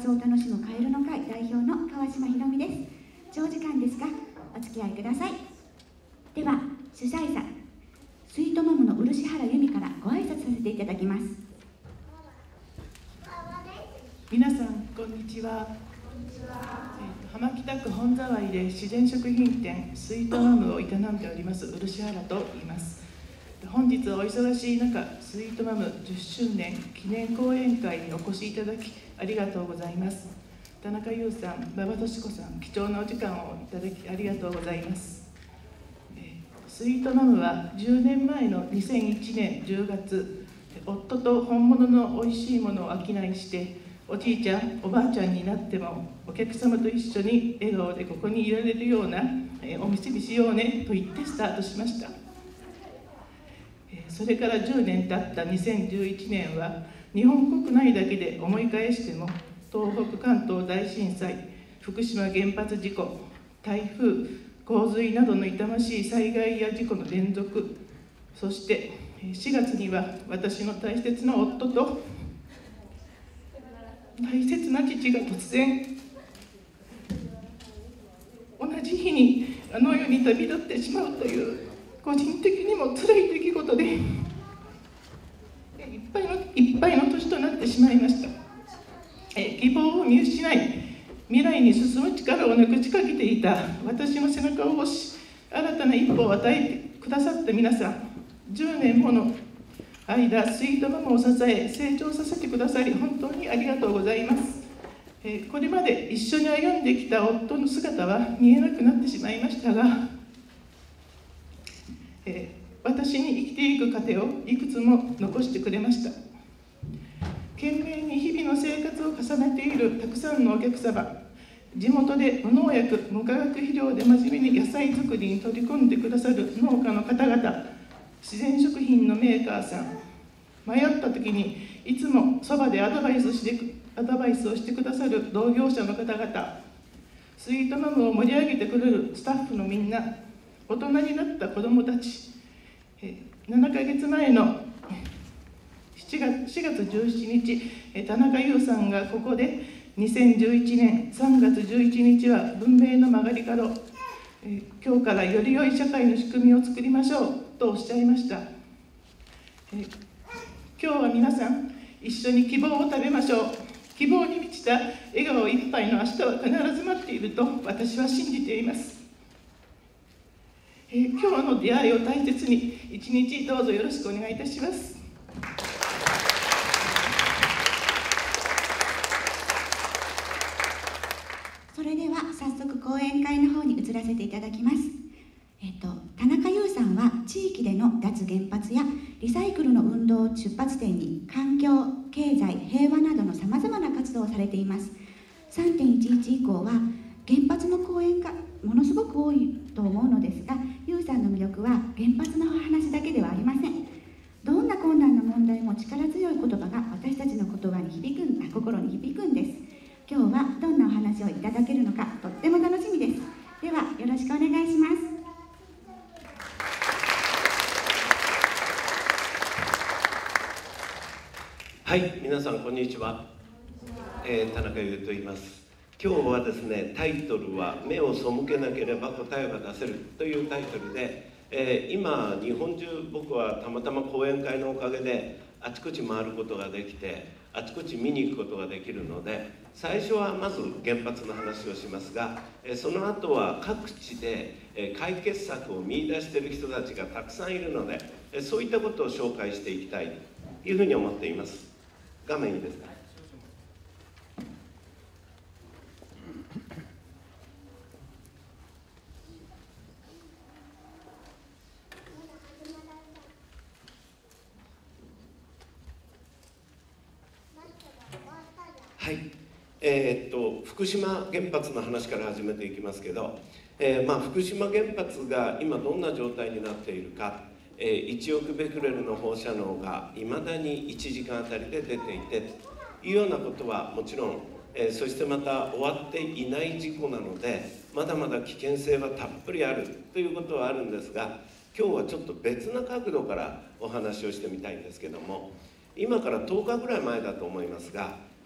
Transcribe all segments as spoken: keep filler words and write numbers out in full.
活を楽しむカエルの会代表の川島ひろみです。長時間ですがお付き合いください。では主催者スイートマムの漆原由美からご挨拶させていただきます。 皆さんこんにちは。浜北区本沢井で自然食品店スイートマムを営んでおります漆原と言います。本日はお忙しい中、スイートマムじゅっしゅうねん記念講演会にお越しいただきありがとうございます。田中優さん、馬場敏子さん、貴重なお時間をいただきありがとうございます。スイートマムはじゅうねんまえのにせんいちねんじゅうがつ、夫と本物のおいしいものを商いして、おじいちゃん、おばあちゃんになってもお客様と一緒に笑顔でここにいられるようなお店にしようねと言ってスタートしました。それからじゅうねん経ったにせんじゅういちねんは日本国内だけで思い返しても東北関東大震災、福島原発事故、台風、洪水などの痛ましい災害や事故の連続、そしてしがつには私の大切な夫と大切な父が突然同じ日にあの世に旅立ってしまうという個人的にも辛い出来事でいっぱいのいっぱいの年となってしまいました。え希望を見失い未来に進む力をなくちかけていた私の背中を押し新たな一歩を与えてくださった皆さん、じゅうねんもの間スイートマムを支え成長させてくださり本当にありがとうございます。えこれまで一緒に歩んできた夫の姿は見えなくなってしまいましたが、え私に生きていく糧をいくつも残してくれました。懸命に日々の生活を重ねているたくさんのお客様、地元で無農薬無化学肥料で真面目に野菜作りに取り組んでくださる農家の方々、自然食品のメーカーさん、迷った時にいつもそばでアドバイスしてアドバイスをしてくださる同業者の方々、スイートマムを盛り上げてくれるスタッフのみんな、大人になった子どもたち、ななかげつまえのしがつじゅうしちにち、田中優さんがここでにせんじゅういちねんさんがつじゅういちにちは文明の曲がり角、今日からより良い社会の仕組みを作りましょうとおっしゃいました。今日は皆さん一緒に希望を食べましょう。希望に満ちた笑顔いっぱいの明日は必ず待っていると私は信じています。今日の出会いを大切に一日どうぞよろしくお願いいたします。 それでは早速講演会の方に移らせていただきます。えっと、田中優さんは地域での脱原発やリサイクルの運動を出発点に環境、経済、平和などのさまざまな活動をされています。さんてんいちいち以降は原発の講演がものすごく多いと思うのですが、優さんの魅力は原発の話だけではありません。どんな困難な問題も力強い言葉が私たちの言葉に響くん心に響くんです。今日はどんなお話をいただけるのかとっても楽しみです。ではよろしくお願いします。 はい、皆さんこんにちは、えー、田中優と言います。今日はですね、タイトルは「目を背けなければ答えが出せる」というタイトルで、えー、今日本中僕はたまたま講演会のおかげであちこち回ることができてあちこち見に行くことができるので、最初はまず原発の話をしますが、えー、その後は各地で、えー、解決策を見出している人たちがたくさんいるので、えー、そういったことを紹介していきたいというふうに思っています。画面いいですか。はい、えー、っと福島原発の話から始めていきますけど、えーまあ、福島原発が今どんな状態になっているか、えー、いちおくベクレルの放射能がいまだにいちじかんあたりで出ていてというようなことはもちろん、えー、そしてまた終わっていない事故なのでまだまだ危険性はたっぷりあるということはあるんですが、今日はちょっと別な角度からお話をしてみたいんですけども、今からとおかぐらい前だと思いますが、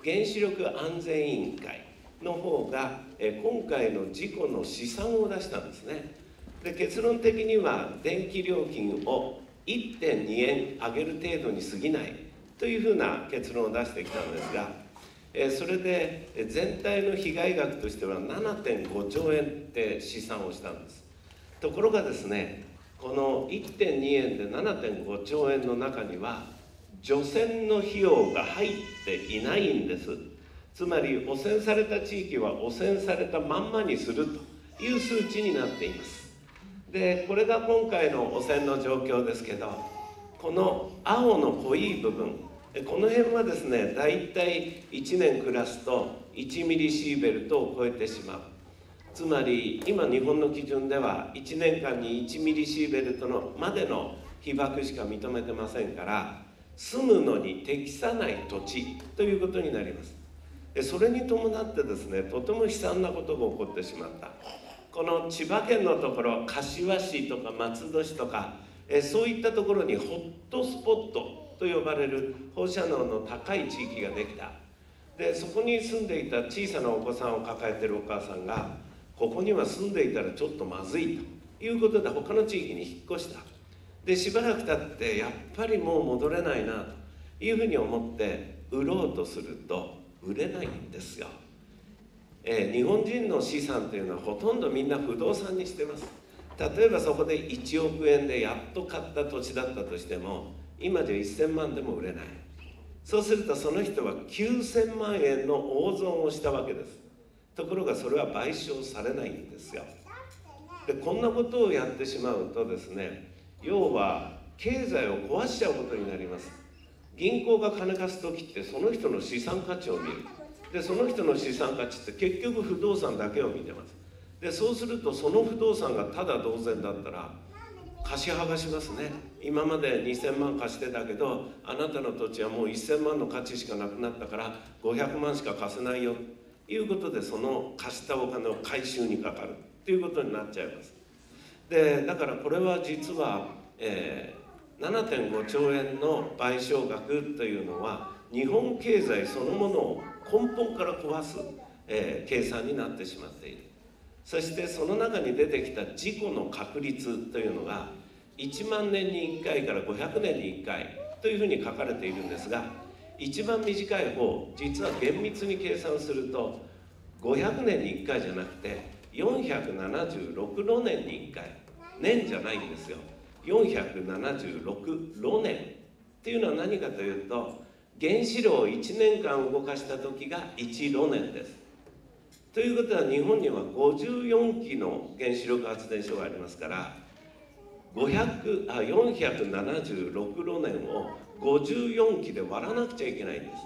原子力安全委員会の方が、え今回の事故の試算を出したんですね。で、結論的には電気料金を いってんにえん上げる程度に過ぎないというふうな結論を出してきたんですが、えそれで全体の被害額としては ななてんごちょうえんって試算をしたんです。ところがですね、この いってんにえんで ななてんごちょうえんの中には除染の費用が入っていないんです。つまり汚染された地域は汚染されたまんまにするという数値になっています。で、これが今回の汚染の状況ですけど、この青の濃い部分、この辺はですね、だいたいいちねん暮らすといちミリシーベルトを超えてしまう。つまり今日本の基準ではいちねんかんにいちミリシーベルトのまでの被曝しか認めてませんから、住むのに適さない土地ということになります。で、それに伴ってですね、とても悲惨なことが起こってしまった。この千葉県のところ、柏市とか松戸市とか、えそういったところにホットスポットと呼ばれる放射能の高い地域ができた。で、そこに住んでいた小さなお子さんを抱えているお母さんが、ここには住んでいたらちょっとまずいということで他の地域に引っ越した。で、しばらく経ってやっぱりもう戻れないなというふうに思って売ろうとすると売れないんですよ。えー、日本人の資産というのはほとんどみんな不動産にしてます。例えばそこでいちおくえんでやっと買った土地だったとしても、今じゃせんまんでも売れない。そうするとその人はきゅうせんまんえんの大損をしたわけです。ところがそれは賠償されないんですよ。で、こんなことをやってしまうとですね、要は経済を壊しちゃうことになります。銀行が金貸す時ってその人の資産価値を見る。で、その人の資産価値って結局不動産だけを見てます。で、そうするとその不動産がただ同然だったら貸し剥がしますね。今までにせんまん貸してたけど、あなたの土地はもうせんまんの価値しかなくなったからごひゃくまんしか貸せないよということで、その貸したお金を回収にかかるということになっちゃいます。で、だからこれは実は、えー、ななてんごちょうえんの賠償額というのは日本経済そのものを根本から壊す、えー、計算になってしまっている。そしてその中に出てきた事故の確率というのがいちまんねんにいっかいからごひゃくねんにいっかいというふうに書かれているんですが、一番短い方、実は厳密に計算するとごひゃくねんにいっかいじゃなくてよんひゃくななじゅうろくろねんにいっかい、年じゃないんですよ。よんひゃくななじゅうろくろねんっていうのは何かというと、原子炉をいちねんかん動かした時がいちろねんです。ということは日本にはごじゅうよんきの原子力発電所がありますから、ごひゃくあよんひゃくななじゅうろくろねんをごじゅうよんきで割らなくちゃいけないんです。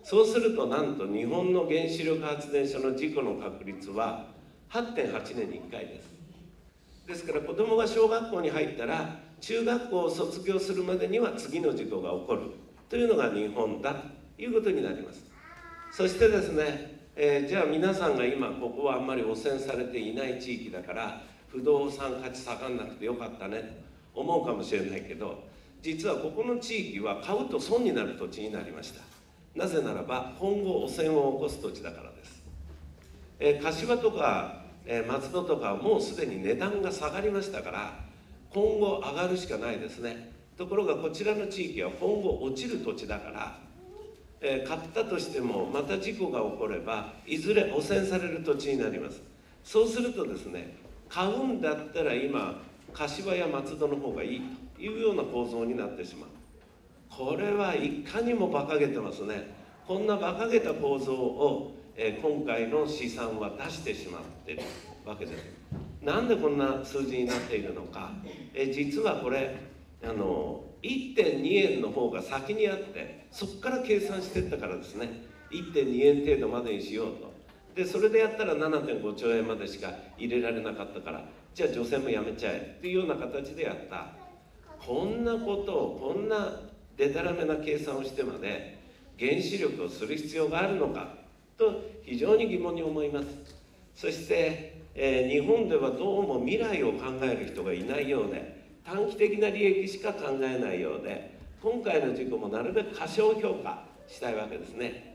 そうするとなんと日本の原子力発電所の事故の確率は はってんはちねんにいっかいです。ですから子どもが小学校に入ったら中学校を卒業するまでには次の事故が起こるというのが日本だということになります。そしてですね、えー、じゃあ皆さんが今ここはあんまり汚染されていない地域だから不動産価値下がんなくてよかったねと思うかもしれないけど、実はここの地域は買うと損になる土地になりました。なぜならば今後汚染を起こす土地だからです。えー、柏とか、えー、松戸とかはもうすでに値段が下がりましたから今後上がるしかないですね。ところがこちらの地域は今後落ちる土地だから、えー、買ったとしてもまた事故が起こればいずれ汚染される土地になります。そうするとですね、買うんだったら今柏や松戸の方がいいというような構造になってしまう。これはいかにも馬鹿げてますね。こんな馬鹿げた構造を、えー、今回の試算は出してしまっているわけです。なんでこんな数字になっているのか、えー、実はこれあの いってんにえんの方が先にあってそこから計算していったからですね。 いってんにえん程度までにしようと。でそれでやったら ななてんごちょうえんまでしか入れられなかったから、じゃあ除染もやめちゃえっていうような形でやった。こんなことをこんなでたらめな計算をしてまで原子力をする必要があるのかと非常に疑問に思います。そして、えー、日本ではどうも未来を考える人がいないようで、短期的な利益しか考えないようで、今回の事故もなるべく過小評価したいわけですね。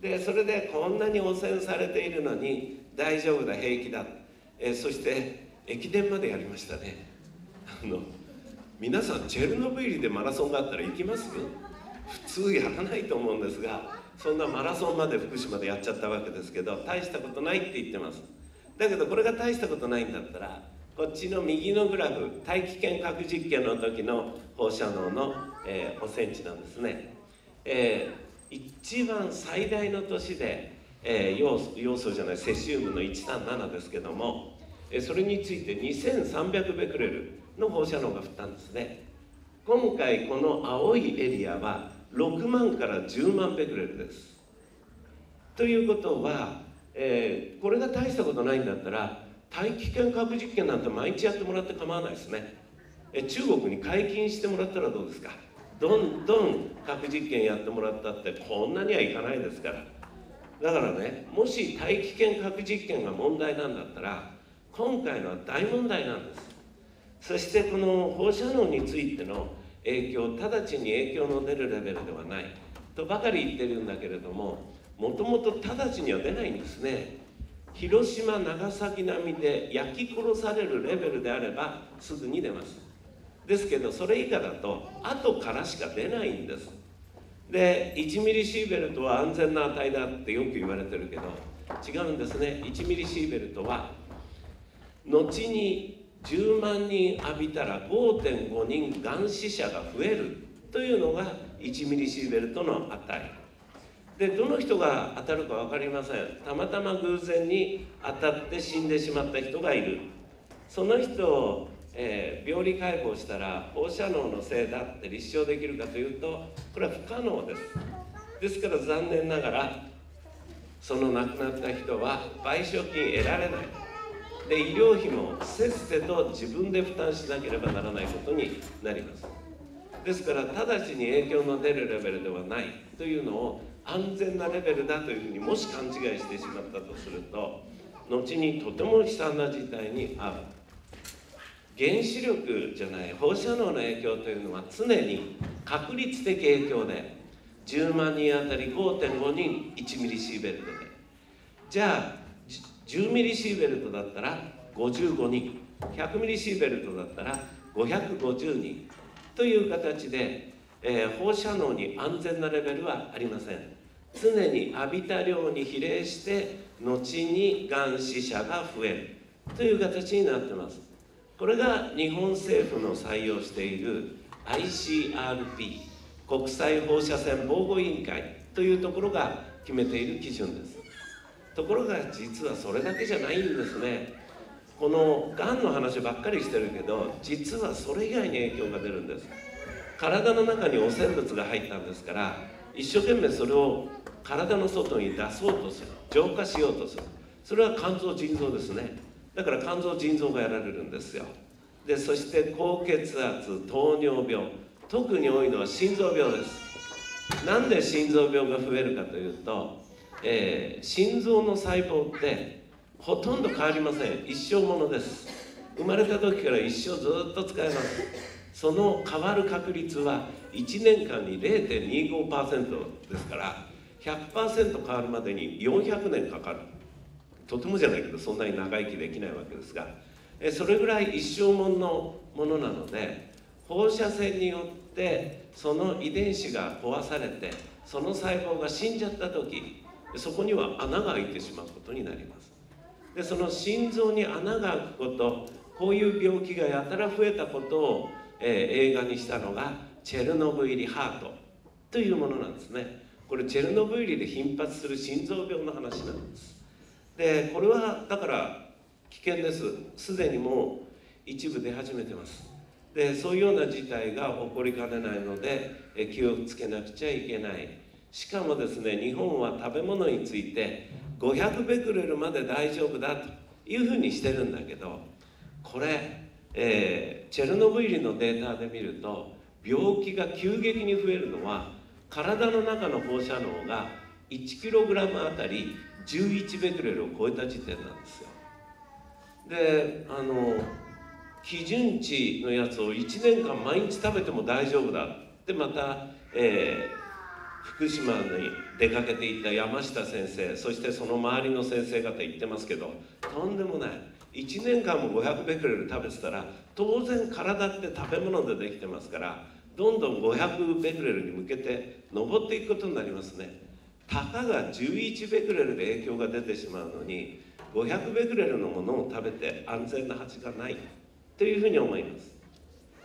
でそれでこんなに汚染されているのに大丈夫だ、平気だ、えそして駅伝までやりましたね。あの皆さんチェルノブイリでマラソンがあったら行きます？普通やらないと思うんですが、そんなマラソンまで福島でやっちゃったわけですけど、大したことないって言ってます。だけどこれが大したことないんだったら、こっちの右のグラフ、大気圏核実験の時の放射能の、えー、汚染値なんですね。えー、一番最大の年で、えー、要素、要素じゃないセシウムのいちさんななですけども、えー、それについてにせんさんびゃくベクレルの放射能が降ったんですね。今回この青いエリアはろくまんからじゅうまんベクレルです。ということは、えー、これが大したことないんだったら、大気圏核実験なんて毎日やってもらって構わないですね。え中国に解禁してもらったらどうですか。どんどん核実験やってもらったってこんなにはいかないですから。だからね、もし大気圏核実験が問題なんだったら、今回のは大問題なんです。そしてこの放射能についての影響、直ちに影響の出るレベルではないとばかり言ってるんだけれども、もともと直ちには出ないんですね。広島、長崎並みで焼き殺されるレベルであればすぐに出ます。ですけどそれ以下だと後からしか出ないんです。でいちミリシーベルトは安全な値だってよく言われてるけど違うんですね。いちミリシーベルトは後にじゅうまんにん浴びたら ごてんごにんがん死者が増えるというのがいちミリシーベルトの値で、どの人が当たるか分かりません。たまたま偶然に当たって死んでしまった人がいる。その人を、えー、病理解剖したら放射能のせいだって立証できるかというと、これは不可能です。ですから残念ながらその亡くなった人は賠償金得られない。で医療費もせっせと自分で負担しなければならないことになります。ですから直ちに影響の出るレベルではないというのを安全なレベルだというふうにもし勘違いしてしまったとすると、後にとても悲惨な事態に遭う。原子力じゃない放射能の影響というのは常に確率的影響で、じゅうまんにんあたり ごてんごにんいちミリシーベルトで、じゃあじゅうミリシーベルトだったらごじゅうごにん、ひゃくミリシーベルトだったらごひゃくごじゅうにんという形で、えー、放射能に安全なレベルはありません。常に浴びた量に比例して後にがん死者が増えるという形になっています。これが日本政府の採用している アイシーアールピー 国際放射線防護委員会というところが決めている基準です。ところが実はそれだけじゃないんですね。このがんの話ばっかりしてるけど、実はそれ以外に影響が出るんです。体の中に汚染物が入ったんですから、一生懸命それを体の外に出そうとする、浄化しようとする。それは肝臓腎臓ですね。だから肝臓腎臓がやられるんですよ。でそして高血圧、糖尿病、特に多いのは心臓病です。なんで心臓病が増えるかというと、えー、心臓の細胞ってほとんど変わりません。一生ものです。生まれた時から一生ずっと使えます。その変わる確率はいちねんかんに れいてんにごパーセント ですから ひゃくパーセント 変わるまでによんひゃくねんかかる。とてもじゃないけどそんなに長生きできないわけですが、えそれぐらい一生もののものなので、放射線によってその遺伝子が壊されてその細胞が死んじゃった時、そこには穴が開いてしまうことになります。でその心臓に穴が開くこと、こういう病気がやたら増えたことを、えー、映画にしたのがチェルノブイリハートというものなんですね。これチェルノブイリで頻発する心臓病の話なんです。でこれはだから危険です。すでにもう一部出始めてます。でそういうような事態が起こりかねないので、え気をつけなくちゃいけない。しかもですね、日本は食べ物についてごひゃくベクレルまで大丈夫だというふうにしてるんだけど、これ、えー、チェルノブイリのデータで見ると病気が急激に増えるのは体の中の放射能がいちキログラムあたりじゅういちベクレルを超えた時点なんですよ。であの基準値のやつをいちねんかん毎日食べても大丈夫だってまた、えー福島に出かけていった山下先生、そしてその周りの先生方言ってますけど、とんでもない。いちねんかんもごひゃくベクレル食べてたら、当然体って食べ物でできてますから、どんどんごひゃくベクレルに向けて登っていくことになりますね。たかがじゅういちベクレルで影響が出てしまうのに、ごひゃくベクレルのものを食べて安全なはずがないというふうに思います。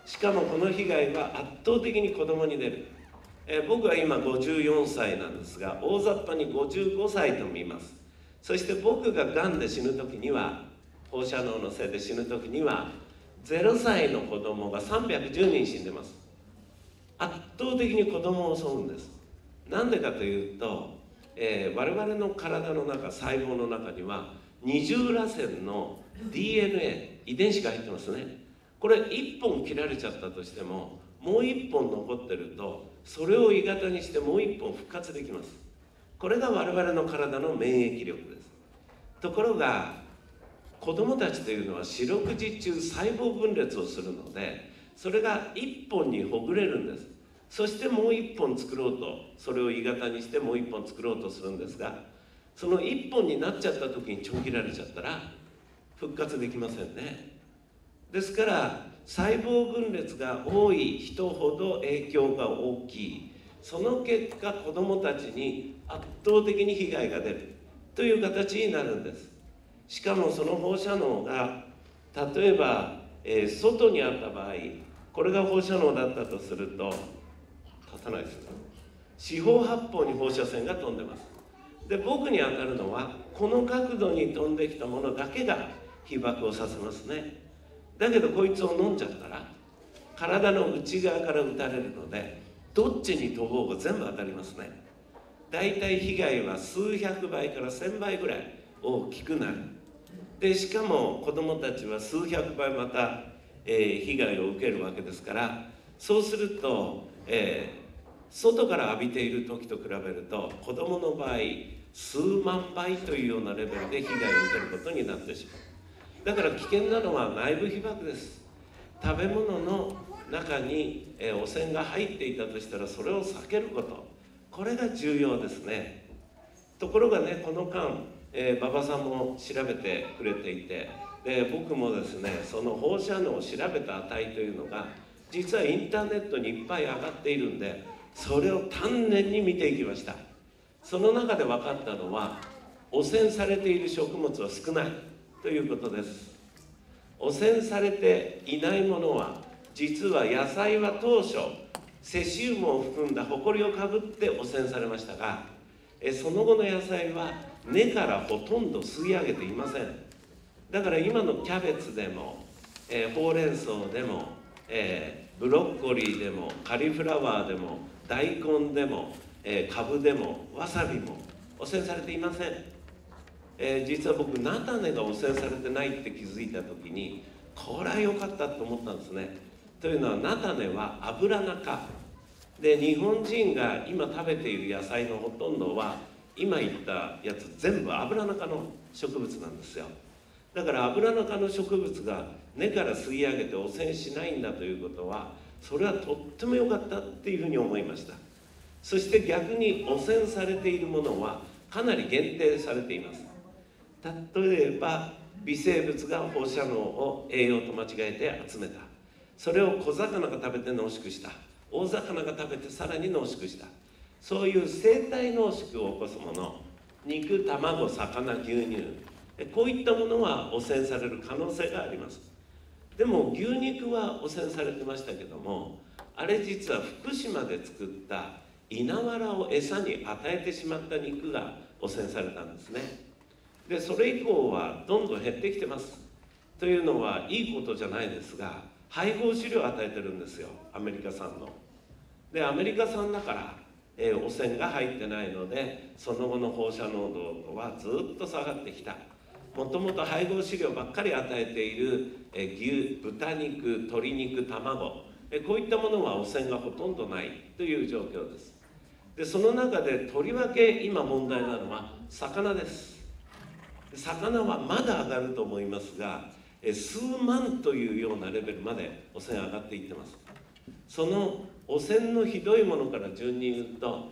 しかもこの被害は圧倒的に子供に出る。えー、僕は今ごじゅうよんさいなんですが、大雑把にごじゅうごさいと見ます。そして僕ががんで死ぬ時には、放射能のせいで死ぬ時にはゼロさいの子供がさんびゃくじゅうにん死んでます。圧倒的に子供を襲うんです。なんでかというと、えー、我々の体の中、細胞の中には二重らせんの ディーエヌエー 遺伝子が入ってますね。これいっぽん切られちゃったとしても、もういっぽん残ってると、それを鋳型にしてもういっぽん復活できます。これが我々の体の免疫力です。ところが子どもたちというのは四六時中細胞分裂をするので、それがいっぽんにほぐれるんです。そしてもういっぽん作ろうと、それを鋳型にしてもういっぽん作ろうとするんですが、そのいっぽんになっちゃった時にちょん切られちゃったら復活できませんね。ですから細胞分裂が多い人ほど影響が大きい。その結果子どもたちに圧倒的に被害が出るという形になるんです。しかもその放射能が例えば、えー、外にあった場合、これが放射能だったとすると、立たないですね。四方八方に放射線が飛んでます。で、僕に当たるのはこの角度に飛んできたものだけが被爆をさせますね。だけどこいつを飲んじゃったら体の内側から撃たれるので、どっちに飛ぼうが全部当たりますね。だいたい被害は数百倍から千倍ぐらい大きくなる。でしかも子どもたちは数百倍また、えー、被害を受けるわけですから、そうすると、えー、外から浴びている時と比べると子どもの場合数万倍というようなレベルで被害を受けることになってしまう。だから危険なのは内部被曝です。食べ物の中に、えー、汚染が入っていたとしたらそれを避けること、これが重要ですね。ところがね、この間、えー、馬場さんも調べてくれていて、で僕もですね、その放射能を調べた値というのが実はインターネットにいっぱい上がっているんで、それを丹念に見ていきました。その中で分かったのは、汚染されている食物は少ないということです。汚染されていないものは、実は野菜は当初セシウムを含んだホコリをかぶって汚染されましたが、えその後の野菜は根からほとんど吸い上げていません。だから今のキャベツでも、えー、ほうれん草でも、えー、ブロッコリーでもカリフラワーでも大根でも、えー、カブでもわさびも汚染されていません。えー、実は僕菜種が汚染されてないって気づいた時に、これは良かったと思ったんですね。というのは菜種は油中で、日本人が今食べている野菜のほとんどは今言ったやつ全部油中の植物なんですよ。だから油中の植物が根から吸い上げて汚染しないんだということは、それはとっても良かったっていうふうに思いました。そして逆に汚染されているものはかなり限定されています。例えば微生物が放射能を栄養と間違えて集めた、それを小魚が食べて濃縮した、大魚が食べてさらに濃縮した、そういう生体濃縮を起こすもの、肉、卵、魚、牛乳、こういったものは汚染される可能性があります。でも牛肉は汚染されてましたけども、あれ実は福島で作った稲わらを餌に与えてしまった肉が汚染されたんですね。でそれ以降はどんどん減ってきてます。というのはいいことじゃないですが、配合飼料を与えてるんですよ、アメリカ産の。でアメリカ産だから、えー、汚染が入ってないので、その後の放射濃度はずっと下がってきた。もともと配合飼料ばっかり与えている、えー、牛、豚肉、鶏肉、卵、えー、こういったものは汚染がほとんどないという状況です。でその中でとりわけ今問題なのは魚です。魚はまだ上がると思いますが、数万というようなレベルまで汚染上がっていってます。その汚染のひどいものから順に言うと、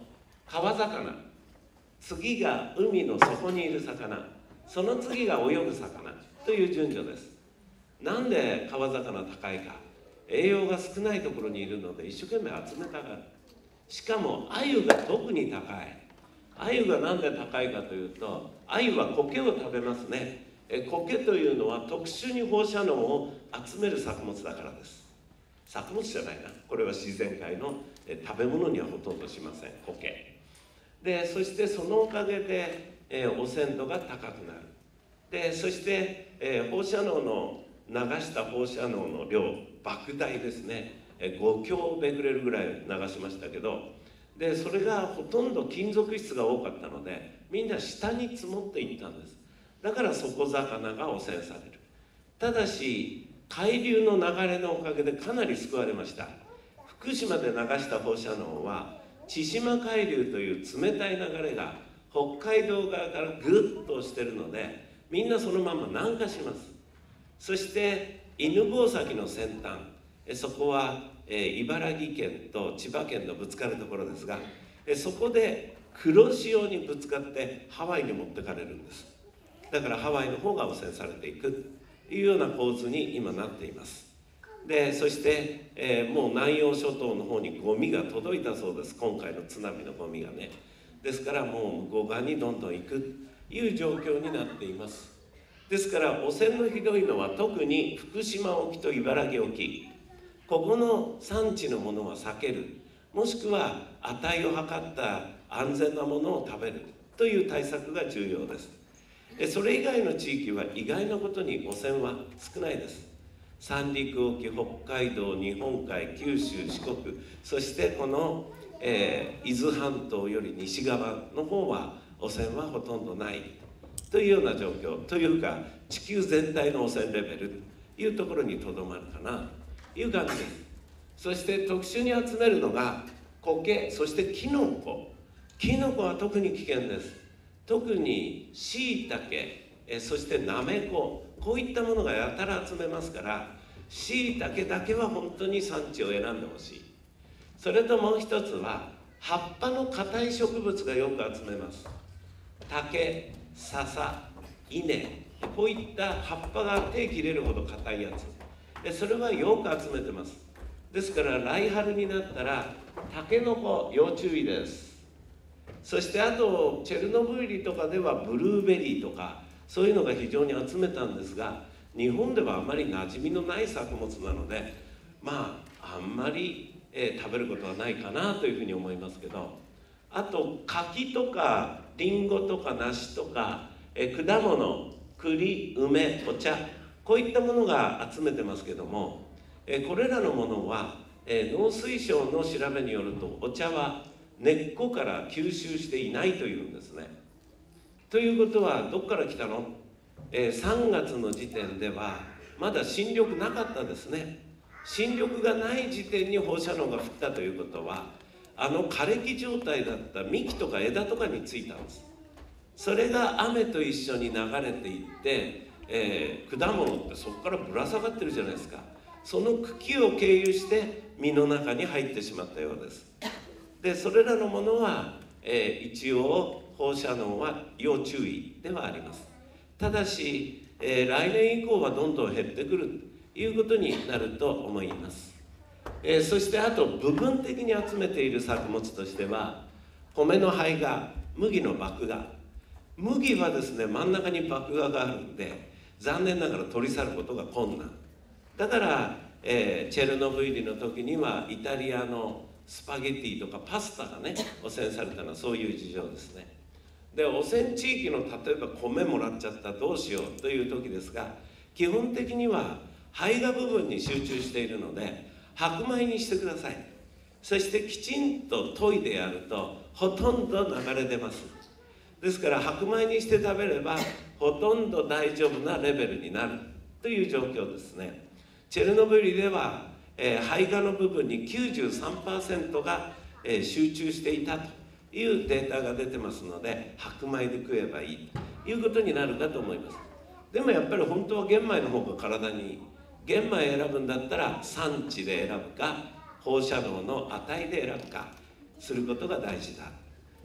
川魚、次が海の底にいる魚、その次が泳ぐ魚という順序です。なんで川魚高いか、栄養が少ないところにいるので一生懸命集めたがる。しかも鮎が特に高い。鮎がなんで高いかというと、鮎は苔を食べますね。え苔というのは特殊に放射能を集める作物だからです。作物じゃないな、これは自然界のえ食べ物にはほとんどしません、苔で。そしてそのおかげで、えー、汚染度が高くなる。でそして、えー、放射能の流した放射能の量、莫大ですね、えー、ごキロベクレルぐらい流しましたけど、でそれがほとんど金属質が多かったので、みんな下に積もっていったんです。だから底魚が汚染される。ただし海流の流れのおかげでかなり救われました。福島で流した放射能は千島海流という冷たい流れが北海道側からぐっと押してるので、みんなそのまま南下します。そして犬吠埼の先端、そこは、えー、茨城県と千葉県のぶつかるところですが、えそこで黒潮にぶつかってハワイに持ってかれるんです。だからハワイの方が汚染されていくというような構図に今なっています。でそして、えー、もう南洋諸島の方にゴミが届いたそうです。今回の津波のゴミがね。ですからもう向こう側にどんどん行くという状況になっています。ですから汚染のひどいのは特に福島沖と茨城沖、ここの産地のものは避ける、もしくは値を測った安全なものを食べるという対策が重要です。それ以外の地域は意外なことに汚染は少ないです。三陸沖、北海道、日本海、九州、四国、そしてこの、えー、伊豆半島より西側の方は汚染はほとんどないというような状況というか、地球全体の汚染レベルというところにとどまるかなという感じです。そして特殊に集めるのが苔、そしてキノコ。キノコは特に危険です。特にシイタケ、えそしてナメコ、こういったものがやたら集めますから、シイタケだけは本当に産地を選んでほしい。それともう一つは葉っぱの硬い植物がよく集めます。竹、笹、稲、こういった葉っぱが手切れるほど硬いやつで、それはよく集めてます。ですから来春になったらタケノコ要注意です。そしてあとチェルノブイリとかではブルーベリーとかそういうのが非常に集めたんですが、日本ではあまり馴染みのない作物なので、まああんまり、えー、食べることはないかなというふうに思いますけど、あと柿とかリンゴとか梨とか、えー、果物、栗、梅、お茶、こういったものが集めてますけども、えー、これらのものは、えー、農水省の調べによるとお茶は根っこから吸収していないというんですね。ということはどこから来たの？えー、さんがつの時点ではまだ新緑なかったですね。新緑がない時点に放射能が降ったということは、あの枯れ木状態だった幹とか枝とかについたんです。それが雨と一緒に流れていって、えー、果物ってそこからぶら下がってるじゃないですか。その茎を経由して実の中に入ってしまったようです。でそれらのものは、えー、一応放射能は要注意ではあります。ただし、えー、来年以降はどんどん減ってくるということになると思います。えー、そしてあと部分的に集めている作物としては、米の胚芽、麦の麦芽。麦はですね、真ん中に麦芽があるんで残念ながら取り去ることが困難だから、えー、チェルノブイリの時にはイタリアのスパゲティとかパスタがね汚染されたのはそういう事情ですね。で汚染地域の例えば米もらっちゃったどうしようという時ですが、基本的には胚芽部分に集中しているので白米にしてください。そしてきちんと研いでやるとほとんど流れ出ます。ですから白米にして食べればほとんど大丈夫なレベルになるという状況ですね。チェルノブイリでは、えー、胚芽の部分に きゅうじゅうさんパーセント が、えー、集中していたというデータが出てますので、白米で食えばいいということになるかと思います。でもやっぱり本当は玄米の方が体にいい。玄米選ぶんだったら産地で選ぶか放射能の値で選ぶかすることが大事だ。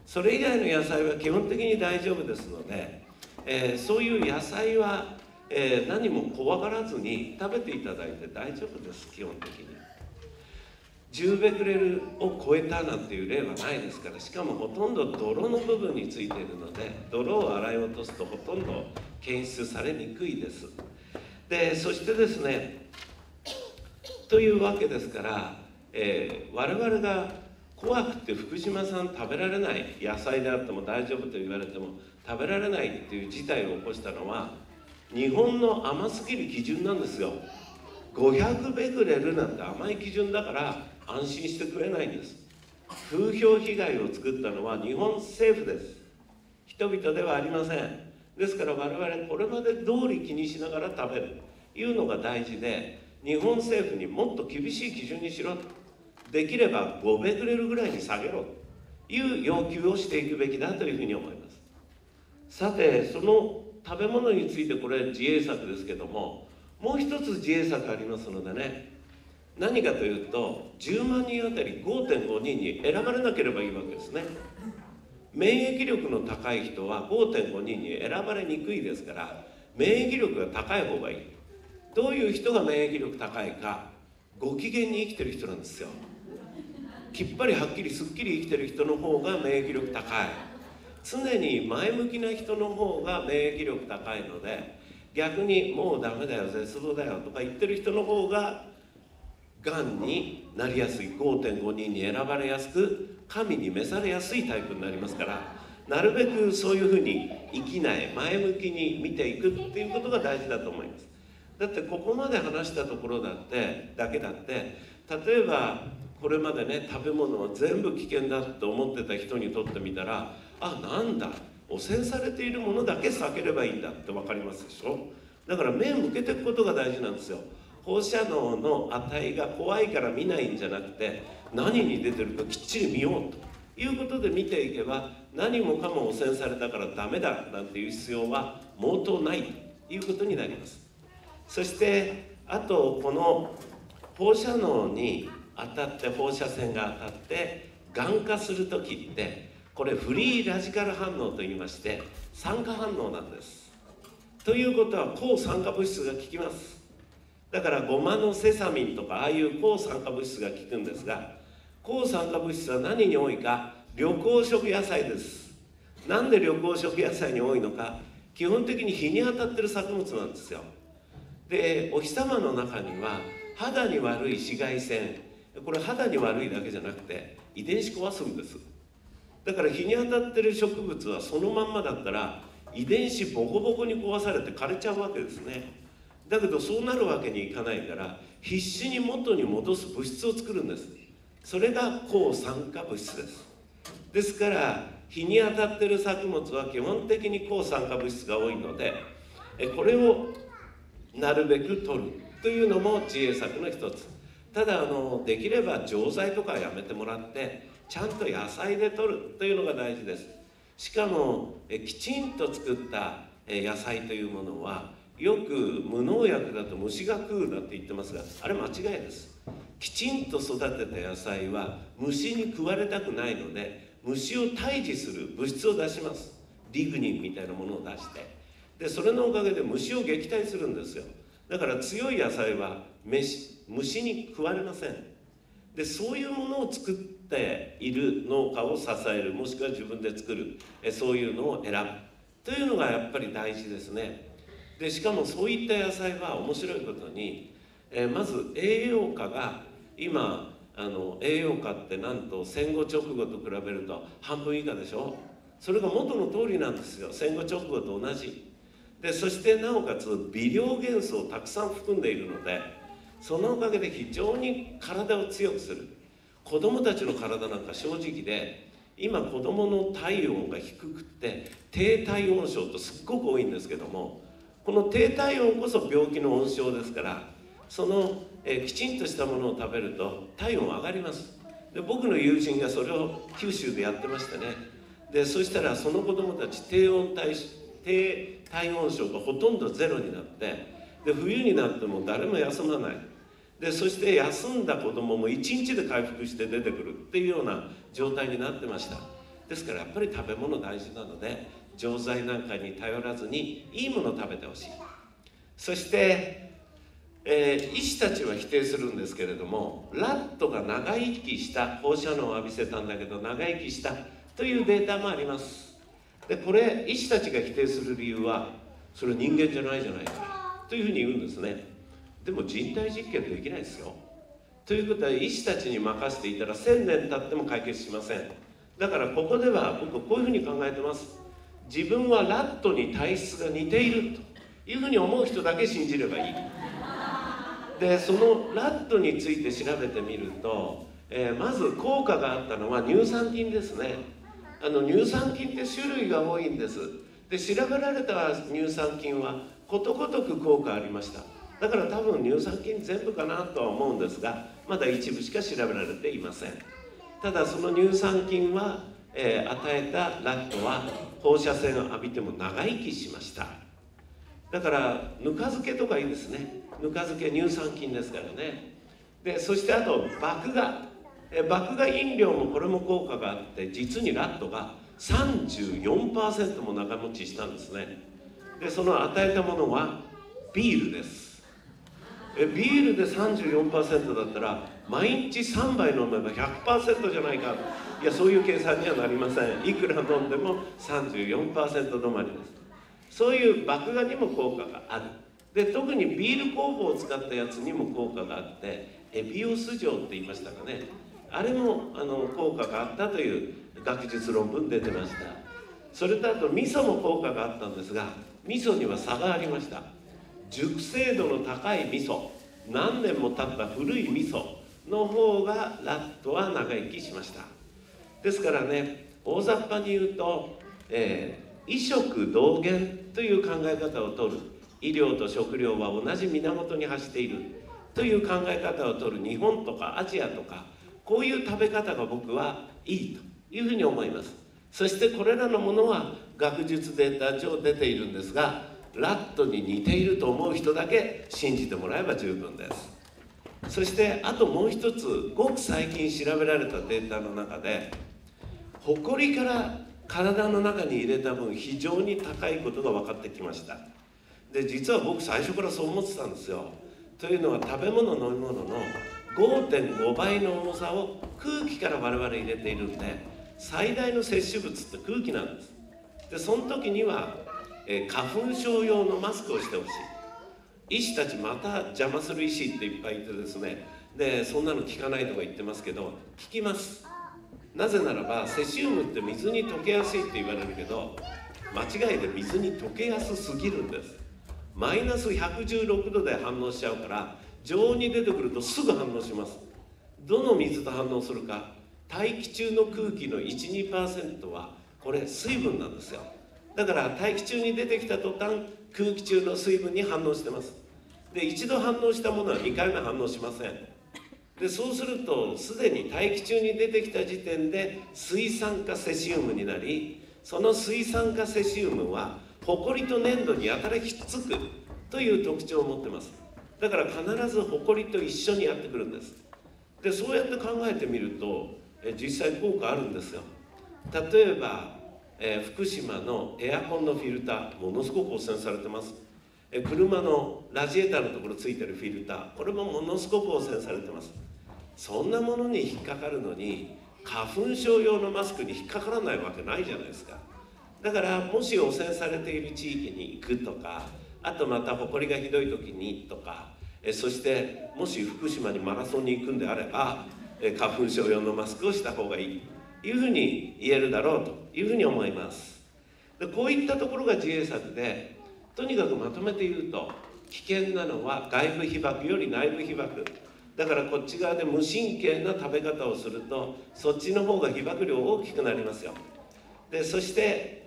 それ以外の野菜は基本的に大丈夫ですので、えー、そういう野菜は、えー、何も怖がらずに食べていただいて大丈夫です。基本的にじゅうベクレルを超えたなんていう例はないですから、しかもほとんど泥の部分についているので、泥を洗い落とすとほとんど検出されにくいです。でそしてですね、というわけですから、えー、我々が怖くて福島産食べられない、野菜であっても大丈夫と言われても食べられないっていう事態を起こしたのは日本の甘すぎる基準なんですよ。ごひゃくベクレルなんて甘い基準だから安心してくれないんです。風評被害を作ったのは日本政府です。人々ではありません。ですから我々これまで通り気にしながら食べるというのが大事で、日本政府にもっと厳しい基準にしろ、できればごベクレルぐらいに下げろという要求をしていくべきだというふうに思います。さて、その食べ物についてこれ自衛策ですけども、もう一つ自衛策ありますのでね、何かというとじゅうまんにんあたり ごてんごにんに選ばれなければいいわけですね。免疫力の高い人は ごてんごにんに選ばれにくいですから、免疫力が高い方がいい。どういう人が免疫力高いか、ご機嫌に生きてる人なんですよ。きっぱりはっきりすっきり生きてる人の方が免疫力高い。常に前向きな人の方が免疫力高いので、逆にもうダメだよ、絶望だよとか言ってる人の方ががんになりやすい、 ごてんごにんに選ばれやすく、神に召されやすいタイプになりますから、なるべくそういうふうに生きない、前向きに見ていくっていうことが大事だと思います。だってここまで話したところだってだけだって、例えばこれまでね、食べ物は全部危険だと思ってた人にとってみたら、あ、なんだ、汚染されているものだけ避ければいいんだって分かりますでしょ。だから目を向けていくことが大事なんですよ。放射能の値が怖いから見ないんじゃなくて、何に出てるかきっちり見ようということで見ていけば、何もかも汚染されたからダメだなんていう必要は毛頭ないということになります。そしてあと、この放射能に当たって、放射線が当たってがん化する時って、これフリーラジカル反応といいまして、酸化反応なんです。ということは抗酸化物質が効きます。だからごまのセサミンとかああいう抗酸化物質が効くんですが、抗酸化物質は何に多いか、緑黄色野菜です。なんで緑黄色野菜に多いのか、基本的に日に当たってる作物なんですよ。で、お日様の中には肌に悪い紫外線、これ肌に悪いだけじゃなくて遺伝子壊すんです。だから日に当たってる植物はそのまんまだったら遺伝子ボコボコに壊されて枯れちゃうわけですね。だけどそうなるわけにいかないから、必死に元に戻す物質を作るんです。それが抗酸化物質です。ですから日に当たってる作物は基本的に抗酸化物質が多いので、これをなるべく取るというのも自衛策の一つ。ただあのできれば錠剤とかやめてもらって、ちゃんと野菜で取るというのが大事です。しかもえきちんと作った野菜というものは、よく無農薬だと虫が食うだって言ってますが、あれ間違いです。きちんと育てた野菜は虫に食われたくないので、虫を退治する物質を出します。リグニンみたいなものを出して、でそれのおかげで虫を撃退するんですよ。だから強い野菜は虫に食われません。でそういうものを作っている農家を支える、もしくは自分で作る、そういうのを選ぶというのがやっぱり大事ですね。でしかもそういった野菜は面白いことに、えまず栄養価が今あの栄養価ってなんと戦後直後と比べると半分以下でしょ。それが元の通りなんですよ。戦後直後と同じで、そしてなおかつ微量元素をたくさん含んでいるので、そのおかげで非常に体を強くする。子どもたちの体なんか正直で、今子どもの体温が低くって低体温症とすっごく多いんですけども、この低体温こそ病気の温床ですから、そのえきちんとしたものを食べると体温上がります。で僕の友人がそれを九州でやってましてね、でそしたらその子どもたち低温体低体温症がほとんどゼロになって、で冬になっても誰も休まない。でそして休んだ子どももいちにちで回復して出てくるっていうような状態になってました。 ですからやっぱり食べ物大事なので、錠剤なんかに頼らずにいいものを食べてほしい。そして、えー、医師たちは否定するんですけれども、ラットが長生きした、放射能を浴びせたんだけど長生きしたというデータもあります。でこれ医師たちが否定する理由は、それ人間じゃないじゃないかというふうに言うんですね。でも人体実験できないですよ。ということは医師たちに任せていたら千年経っても解決しません。だからここでは僕こういうふうに考えてます。自分はラットに体質が似ているというふうに思う人だけ信じればいい。でそのラットについて調べてみると、えー、まず効果があったのは乳酸菌ですね。あの乳酸菌って種類が多いんです。で調べられた乳酸菌はことごとく効果ありました。だから多分乳酸菌全部かなとは思うんですが、まだ一部しか調べられていません。ただその乳酸菌は、えー、与えたラットは放射線を浴びても長生きしました。だからぬか漬けとかいいですね。ぬか漬け乳酸菌ですからね。でそしてあと麦芽、え麦芽飲料もこれも効果があって、実にラットが さんじゅうよんパーセント も長持ちしたんですね。でその与えたものはビールです。えビールで さんじゅうよんパーセント だったら毎日さんばい飲めば ひゃくパーセント じゃないか。いやそういう計算にはなりません。いくら飲んでも さんじゅうよんパーセント 止まりです。そういう麦芽にも効果がある。で特にビール酵母を使ったやつにも効果があって、エビオス錠って言いましたかね、あれもあの効果があったという学術論文出てました。それとあと味噌も効果があったんですが、味噌には差がありました。熟成度の高い味噌、何年も経った古い味噌の方がラットは長生きしました。ですからね、大雑把に言うと、えー、医食同源という考え方をとる、医療と食料は同じ源に発しているという考え方をとる日本とかアジアとか、こういう食べ方が僕はいいというふうに思います。そしてこれらのものは学術データ上出ているんですが、ラットに似ていると思う人だけ信じてもらえば十分です。そしてあともう一つ、ごく最近調べられたデータの中で、ホコリから体の中に入れた分非常に高いことが分かってきました。で実は僕最初からそう思ってたんですよ。というのは食べ物飲み物の ごてんご 倍の重さを空気から我々入れているんで、最大の摂取物って空気なんです。でその時には、えー、花粉症用のマスクをしてほしい。医師たちまた邪魔する医師っていっぱいいてですね、でそんなの効かないとか言ってますけど、効きます。なぜならばセシウムって水に溶けやすいって言われるけど、間違いで水に溶けやすすぎるんです。マイナスひゃくじゅうろくどで反応しちゃうから、常温に出てくるとすぐ反応します。どの水と反応するか、大気中の空気の いち、にパーセント はこれ水分なんですよ。だから大気中に出てきた途端、空気中の水分に反応してます。で一度反応したものはにかいめ反応しません。でそうするとすでに大気中に出てきた時点で水酸化セシウムになり、その水酸化セシウムはホコリと粘土にやたらひっつくという特徴を持ってます。だから必ずホコリと一緒にやってくるんです。でそうやって考えてみると、え実際効果あるんですよ。例えば、えー、福島のエアコンのフィルター、ものすごく汚染されてます。え車のラジエーターのところついてるフィルター、これもものすごく汚染されてます。そんなものに引っかかるのに、花粉症用のマスクに引っかからないわけないじゃないですか。だからもし汚染されている地域に行くとか、あとまたホコリがひどい時にとか、えそしてもし福島にマラソンに行くんであれば、え花粉症用のマスクをした方がいいというふうに言えるだろうというふうに思います。でこういったところが自衛策で、とにかくまとめて言うと、危険なのは外部被曝より内部被曝だから、こっち側で無神経な食べ方をすると、そっちの方が被曝量大きくなりますよ。でそして、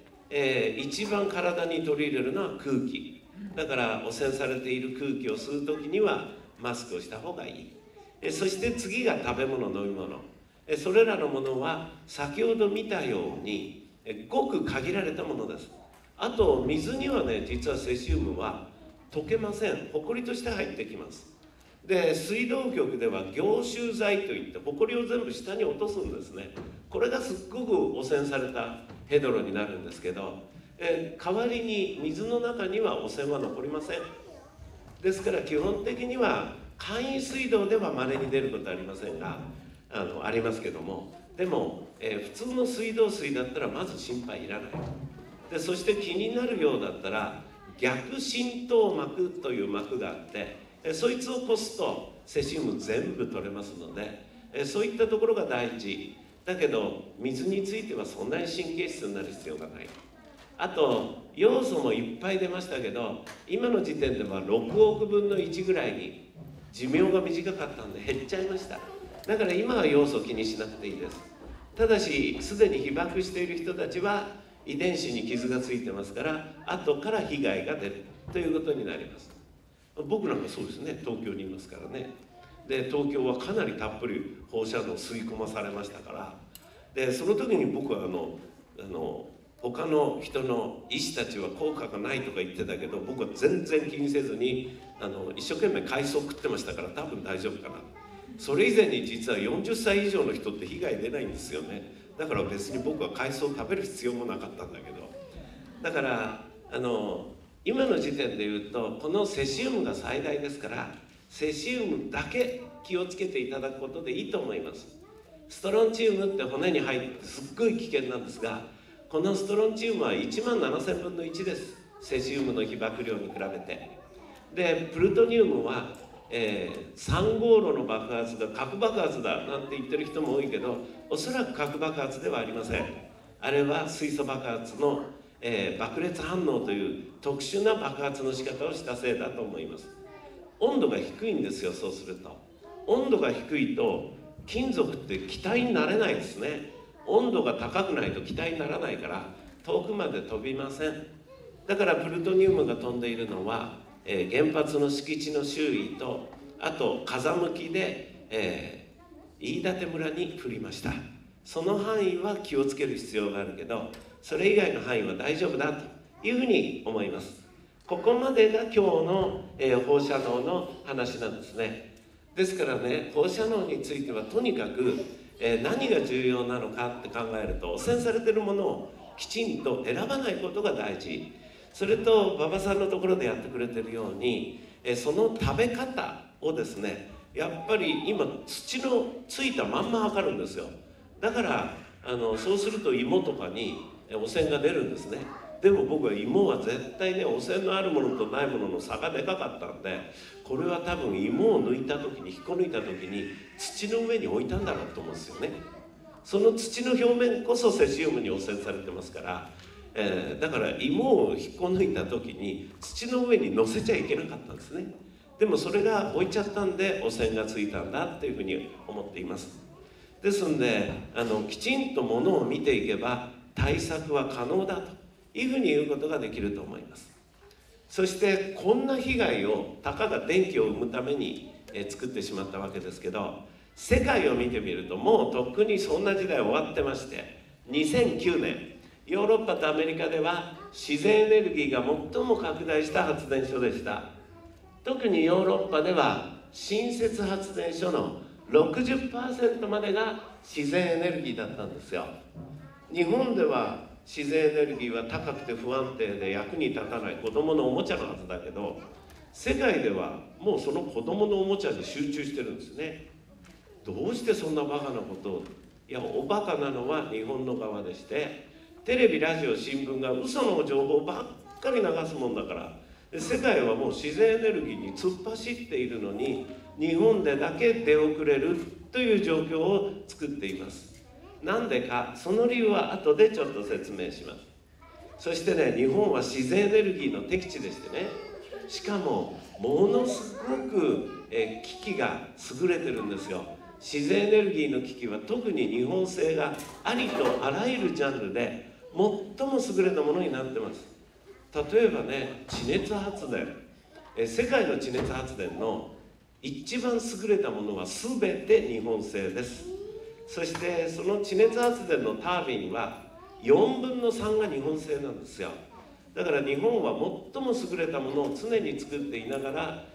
えー、一番体に取り入れるのは空気だから、汚染されている空気を吸う時にはマスクをした方がいい。えそして次が食べ物飲み物、えそれらのものは先ほど見たようにえごく限られたものです。あと水にはね、実はセシウムは溶けません。ホコリとして入ってきます。 で水道局では凝集剤といってホコリを全部下に落とすんですね。これがすっごく汚染されたヘドロになるんですけど、え代わりに水の中には汚染は残りません。ですから基本的には簡易水道では稀に出ることはありませんが、あのありますけども、でも、えー、普通の水道水だったらまず心配いらない。でそして気になるようだったら逆浸透膜という膜があって、えそいつをこすとセシウム全部取れますので、えそういったところが大事だけど、水についてはそんなに神経質になる必要がない。あと要素もいっぱい出ましたけど、今の時点ではろくおくぶんのいちぐらいに寿命が短かったんで減っちゃいました。だから今は要素気にしなくていいです。ただしすでに被爆している人たちは遺伝子に傷がついてますから、後から被害が出るということになります。僕なんかそうですね、東京にいますからね。で東京はかなりたっぷり放射能吸い込まされましたから、でその時に僕はあのあの他の人の医師たちは効果がないとか言ってたけど、僕は全然気にせずにあの一生懸命海藻食ってましたから、多分大丈夫かな。それ以前に実はよんじゅっさい以上の人って被害出ないんですよね。だから別に僕は海藻食べる必要もなかったんだけど、だからあの今の時点で言うとこのセシウムが最大ですから、セシウムだけ気をつけていただくことでいいと思います。ストロンチウムって骨に入ってすっごい危険なんですが、このストロンチウムはいちまんななせんぶんのいちです、セシウムの被爆量に比べて。でプルトニウムは、えー、さん号炉の爆発が核爆発だなんて言ってる人も多いけど、おそらく核爆発ではありません。あれは水素爆発の、えー、爆裂反応という特殊な爆発の仕方をしたせいだと思います。温度が低いんですよ。そうすると温度が低いと金属って気体になれないですね。温度が高くないと気体にならないから遠くまで飛びません。だからプルトニウムが飛んでいるのは、えー、原発の敷地の周囲と、あと風向きで、えー、飯舘村に降りました。その範囲は気をつける必要があるけど、それ以外の範囲は大丈夫だというふうに思います。ここまでが今日の、えー、放射能の話なんですね。ですからね、放射能についてはとにかく、えー、何が重要なのかって考えると、汚染されているものをきちんと選ばないことが大事。それと馬場さんのところでやってくれてるように、えー、その食べ方をですね、やっぱり今土のついたまんま測るんですよ。だからあのそうすると芋とかに汚染が出るんですね。でも僕は芋は絶対ね、汚染のあるものとないものの差がでかかったんで、これは多分芋を抜いた時に引っこ抜いた時に土の上に置いたんだろうと思うんですよね。その土の表面こそセシウムに汚染されてますから、えー、だから芋を引っこ抜いた時に土の上に乗せちゃいけなかったんですね。でもそれが置いちゃったんで汚染がついたんだっていうふうに思っています。ですのであのきちんとものを見ていけば対策は可能だというふうに言うことができると思います。そしてこんな被害をたかが電気を生むために、えー、作ってしまったわけですけど、世界を見てみるともうとっくにそんな時代終わってまして、にせんきゅうねんヨーロッパとアメリカでは自然エネルギーが最も拡大した発電所でした。特にヨーロッパでは新設発電所の ろくじゅっパーセント までが自然エネルギーだったんですよ。日本では自然エネルギーは高くて不安定で役に立たない子どものおもちゃのはずだけど、世界ではもうその子どものおもちゃに集中してるんですね。どうしてそんなバカなことを。いや、おバカなのは日本の側でして、テレビラジオ新聞が嘘の情報ばっかり流すもんだから、世界はもう自然エネルギーに突っ走っているのに、日本でだけ出遅れるという状況を作っています。なんでか、その理由は後でちょっと説明します。そしてね、日本は自然エネルギーの適地でしてね、しかもものすごく、えー、機器が優れてるんですよ。自然エネルギーの機器は特に日本製がありとあらゆるジャンルで最も優れたものになってます。例えばね、地熱発電、え世界の地熱発電の一番優れたものは全て日本製です。そしてその地熱発電のタービンはよんぶんのさんが日本製なんですよ。だから日本は最も優れたものを常に作っていながら、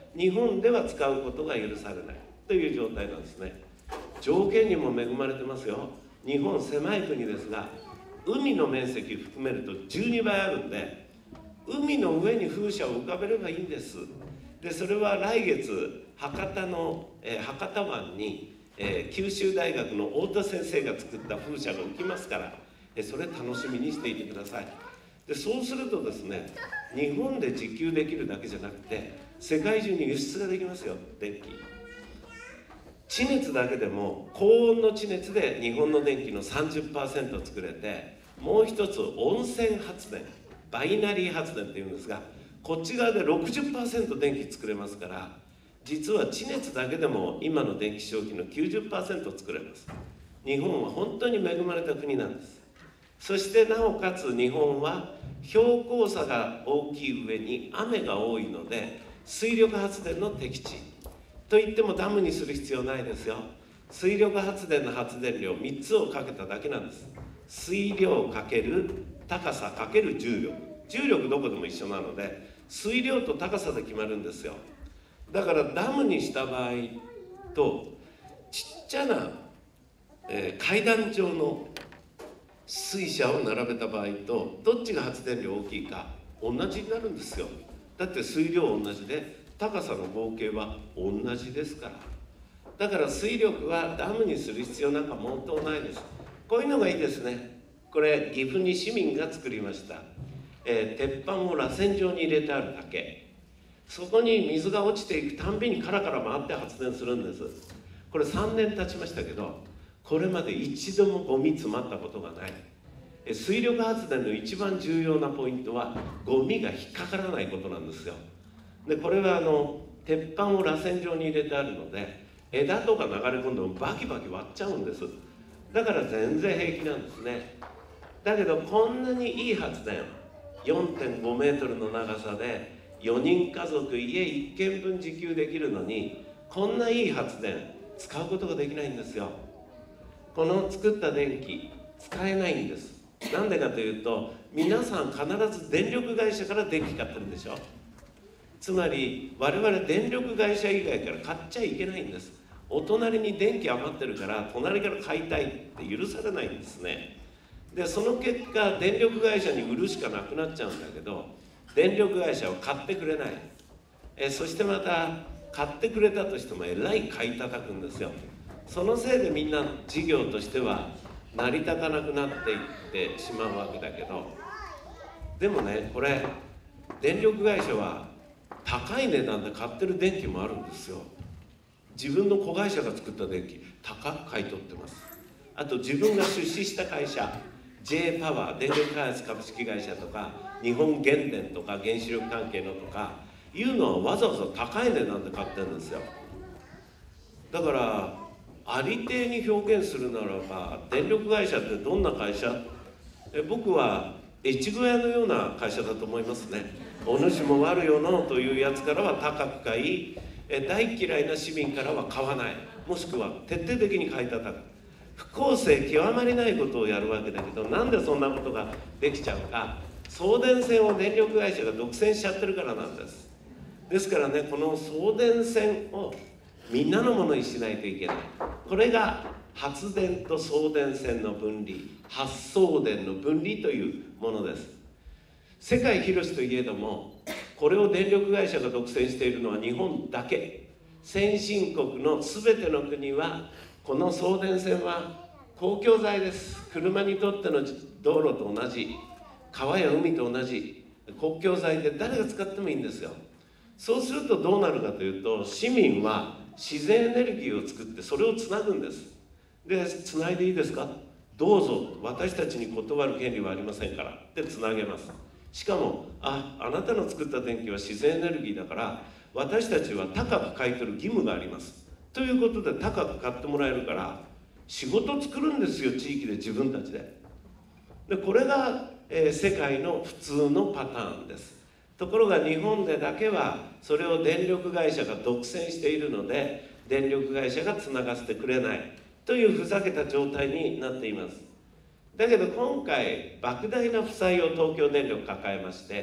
日本では使うことが許されないという状態なんですね。条件にも恵まれてますよ。日本狭い国ですが、海の面積含めるとじゅうにばいあるんで、海の上に風車を浮かべればいいんです。でそれは来月博多の、えー、博多湾に、えー、九州大学の太田先生が作った風車が浮きますから、えー、それ楽しみにしていてください。でそうするとですね、日本で自給できるだけじゃなくて世界中に輸出ができますよ。電気、地熱だけでも高温の地熱で日本の電気の さんじゅっパーセント 作れて、もう一つ温泉発電、バイナリー発電っていうんですが、こっち側で ろくじゅっパーセント 電気作れますから、実は地熱だけでも今の電気消費の きゅうじゅっパーセント 作れます。日本は本当に恵まれた国なんです。そしてなおかつ日本は標高差が大きい上に雨が多いので、水力発電の適地といってもダムにする必要ないですよ。水力発電の発電量みっつをかけただけなんです。水量かける高さかける重力、重力どこでも一緒なので水量と高さで決まるんですよ。だからダムにした場合とちっちゃな、えー、階段状の水車を並べた場合とどっちが発電量大きいか同じになるんですよ。だって水量同じで高さの合計は同じですから。だから水力はダムにする必要なんかもっとないです。こういうのがいいですね。これ岐阜に市民が作りました、えー、鉄板を螺旋状に入れてあるだけ、そこに水が落ちていくたんびにカラカラ回って発電するんです。これさんねん経ちましたけど、これまで一度もゴミ詰まったことがない。え水力発電の一番重要なポイントはゴミが引っかからないことなんですよ。でこれはあの鉄板を螺旋状に入れてあるので、枝とか流れ込んでもバキバキ割っちゃうんです。だから全然平気なんですね。だけどこんなにいい発電、 よんてんごメートルの長さでよにん家族家いっけんぶん自給できるのに、こんないい発電使うことができないんですよ。この作った電気使えないんです。なんでかというと、皆さん必ず電力会社から電気買ってるんでしょ。つまり我々電力会社以外から買っちゃいけないんです。お隣に電気余ってるから隣から買いたいって許されないんですね。でその結果電力会社に売るしかなくなっちゃうんだけど、電力会社は買ってくれない。えそしてまた買ってくれたとしてもえらい買い叩くんですよ。そのせいでみんな事業としては成り立たなくなっていってしまうわけだけど、でもね、これ電力会社は高い値段で買ってる電気もあるんですよ。自分の子会社が作った電気高く買い取ってます。あと自分が出資した会社 ジェイ パワー電力開発株式会社とか日本原電とか原子力関係のとかいうのはわざわざ高い値段で買ってるんですよ。だからありていに表現するならば、電力会社ってどんな会社？え僕は越後屋のような会社だと思いますね。お主も悪よのというやつからは高く買い、え大嫌いな市民からは買わない、もしくは徹底的に買い叩く。不公正極まりないことをやるわけだけど、なんでそんなことができちゃうか。送電線を電力会社が独占しちゃってるからなんです。ですからね、この送電線をみんなのものにしないといけない。これが発電と送電線の分離、発送電の分離というものです。世界広しといえども、これを電力会社が独占しているのは日本だけ。先進国の全ての国はこの送電線は公共財です。車にとっての道路と同じ、川や海と同じ公共財で誰が使ってもいいんですよ。そうするとどうなるかというと、市民は自然エネルギーを作ってそれをつなぐんです。で、つないでいいですか？どうぞ、私たちに断る権利はありませんからでつなげます。しかも、あ、あなたの作った電気は自然エネルギーだから私たちは高く買い取る義務がありますということで高く買ってもらえるから仕事作るんですよ、地域で自分たちで。でこれが、えー、世界の普通のパターンです。ところが日本でだけはそれを電力会社が独占しているので、電力会社がつながせてくれないというふざけた状態になっています。だけど今回莫大な負債を東京電力抱えまして、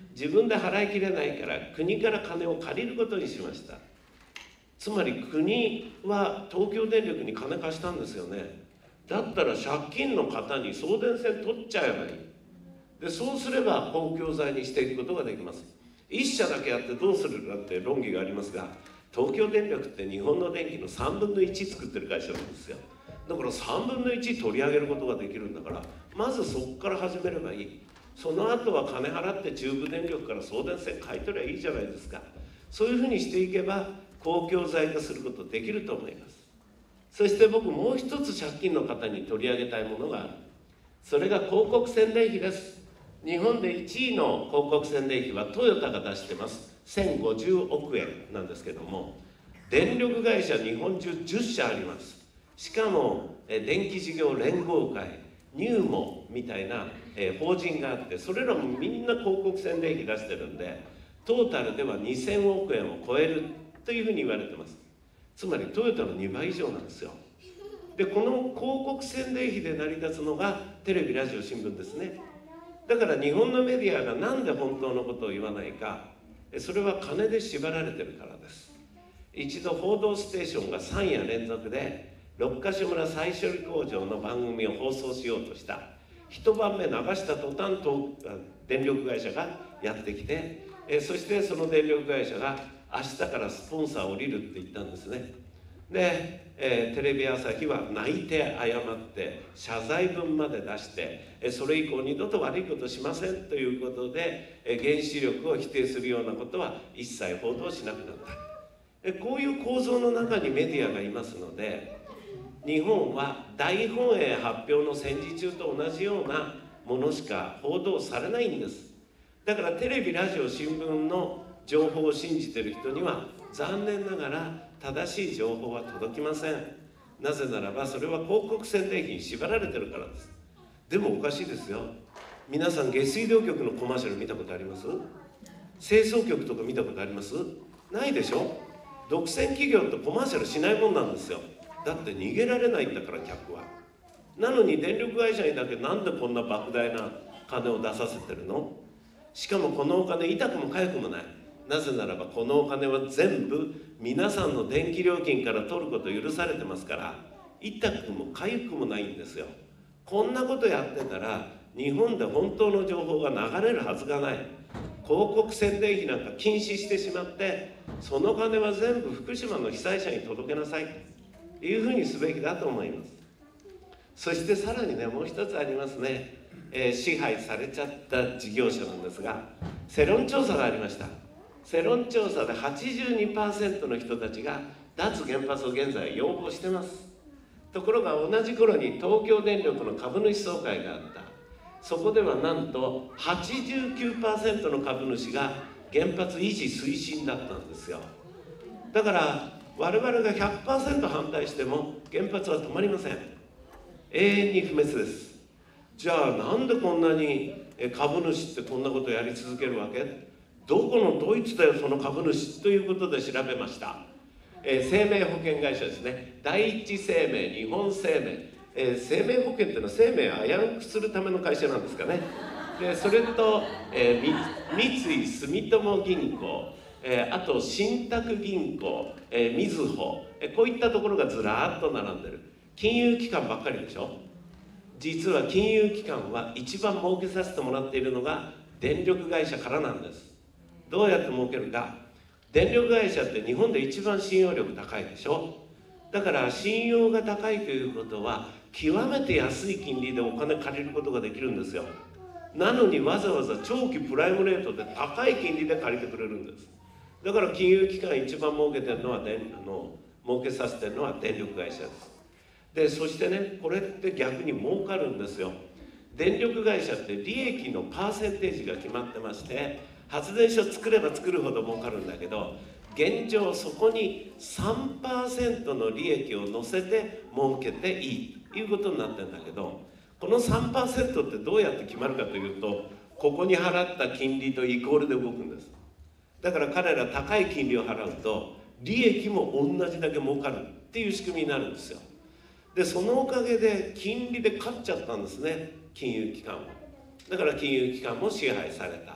自分で払いきれないから国から金を借りることにしました。つまり国は東京電力に金貸したんですよね。だったら借金の方に送電線取っちゃえばいい。でそうすれば公共財にしていくことができます。一社だけやってどうするかって論議がありますが、東京電力って日本の電気のさんぶんのいち作ってる会社なんですよ。だからさんぶんのいち取り上げることができるんだから、まずそこから始めればいい。その後は金払って中部電力から送電線買い取ればいいじゃないですか。そういうふうにしていけば公共財化することできると思います。そして僕もう一つ借金の方に取り上げたいものがある。それが広告宣伝費です。日本でいちいの広告宣伝費はトヨタが出してます。せんごじゅうおくえんなんですけども、電力会社日本中じゅっしゃあります。しかも電気事業連合会、ニューモみたいな法人があって、それらもみんな広告宣伝費出してるんで、トータルではにせんおくえんを超えるというふうに言われてます。つまりトヨタのにばい以上なんですよ。でこの広告宣伝費で成り立つのがテレビラジオ新聞ですね。だから日本のメディアがなんで本当のことを言わないか、それは金で縛られてるからです。一度報道ステーションがさん夜連続で六ヶ所村再処理工場の番組を放送しようとした。一晩目流した途端と電力会社がやってきて、えそしてその電力会社が明日からスポンサーを降りるって言ったんですね。で、えー、テレビ朝日は泣いて謝って謝罪文まで出して、えそれ以降二度と悪いことしませんということで、え原子力を否定するようなことは一切報道しなくなった。えこういう構造の中にメディアがいますので、日本は大本営発表の戦時中と同じようなものしか報道されないんです。だからテレビラジオ新聞の情報を信じている人には残念ながら正しい情報は届きません。なぜならばそれは広告宣伝費に縛られてるからです。でもおかしいですよ。皆さん下水道局のコマーシャル見たことあります？清掃局とか見たことあります？ないでしょ。独占企業ってコマーシャルしないもんなんですよ。だって逃げられないんだから客は。なのに電力会社にだけなんでこんな莫大な金を出させてるの？しかもこのお金痛くも痒くもない。なぜならばこのお金は全部皆さんの電気料金から取ること許されてますから、痛くも痒くもないんですよ。こんなことやってたら日本で本当の情報が流れるはずがない。広告宣伝費なんか禁止してしまって、その金は全部福島の被災者に届けなさいというふうにすべきだと思います。そしてさらにね、もう一つありますね。えー、支配されちゃった事業者なんですが、世論調査がありました。世論調査で はちじゅうにパーセント の人たちが脱原発を現在要望してます。ところが同じ頃に東京電力の株主総会があった。そこではなんと はちじゅうきゅうパーセント の株主が原発維持推進だったんですよ。だから我々が ひゃくパーセント 反対しても原発は止まりません。永遠に不滅です。じゃあなんでこんなに株主ってこんなことをやり続けるわけ？どこのドイツだよその株主ということで調べました。えー、生命保険会社ですね。第一生命、日本生命、えー、生命保険っていうのは生命を危うくするための会社なんですかね。でそれと、えー、三井住友銀行、えー、あと信託銀行、えー、みずほ、えー、こういったところがずらーっと並んでる金融機関ばっかりでしょ。実は金融機関は一番儲けさせてもらっているのが電力会社からなんです。どうやって儲けるか。電力会社って日本で一番信用力高いでしょ。だから信用が高いということは極めて安い金利でお金借りることができるんですよ。なのにわざわざ長期プライムレートで高い金利で借りてくれるんです。だから金融機関一番儲けてるのは電あの儲けさせてるのは電力会社です。でそしてね、これって逆に儲かるんですよ。電力会社って利益のパーセンテージが決まってまして、発電所作れば作るほど儲かるんだけど、現状そこに さんパーセント の利益を乗せて儲けていいということになってるんだけど、この さんパーセント ってどうやって決まるかというと、ここに払った金利とイコールで動くんです。だから彼ら高い金利を払うと利益も同じだけ儲かるっていう仕組みになるんですよ。でそのおかげで金利で勝っちゃったんですね、金融機関は。だから金融機関も支配された。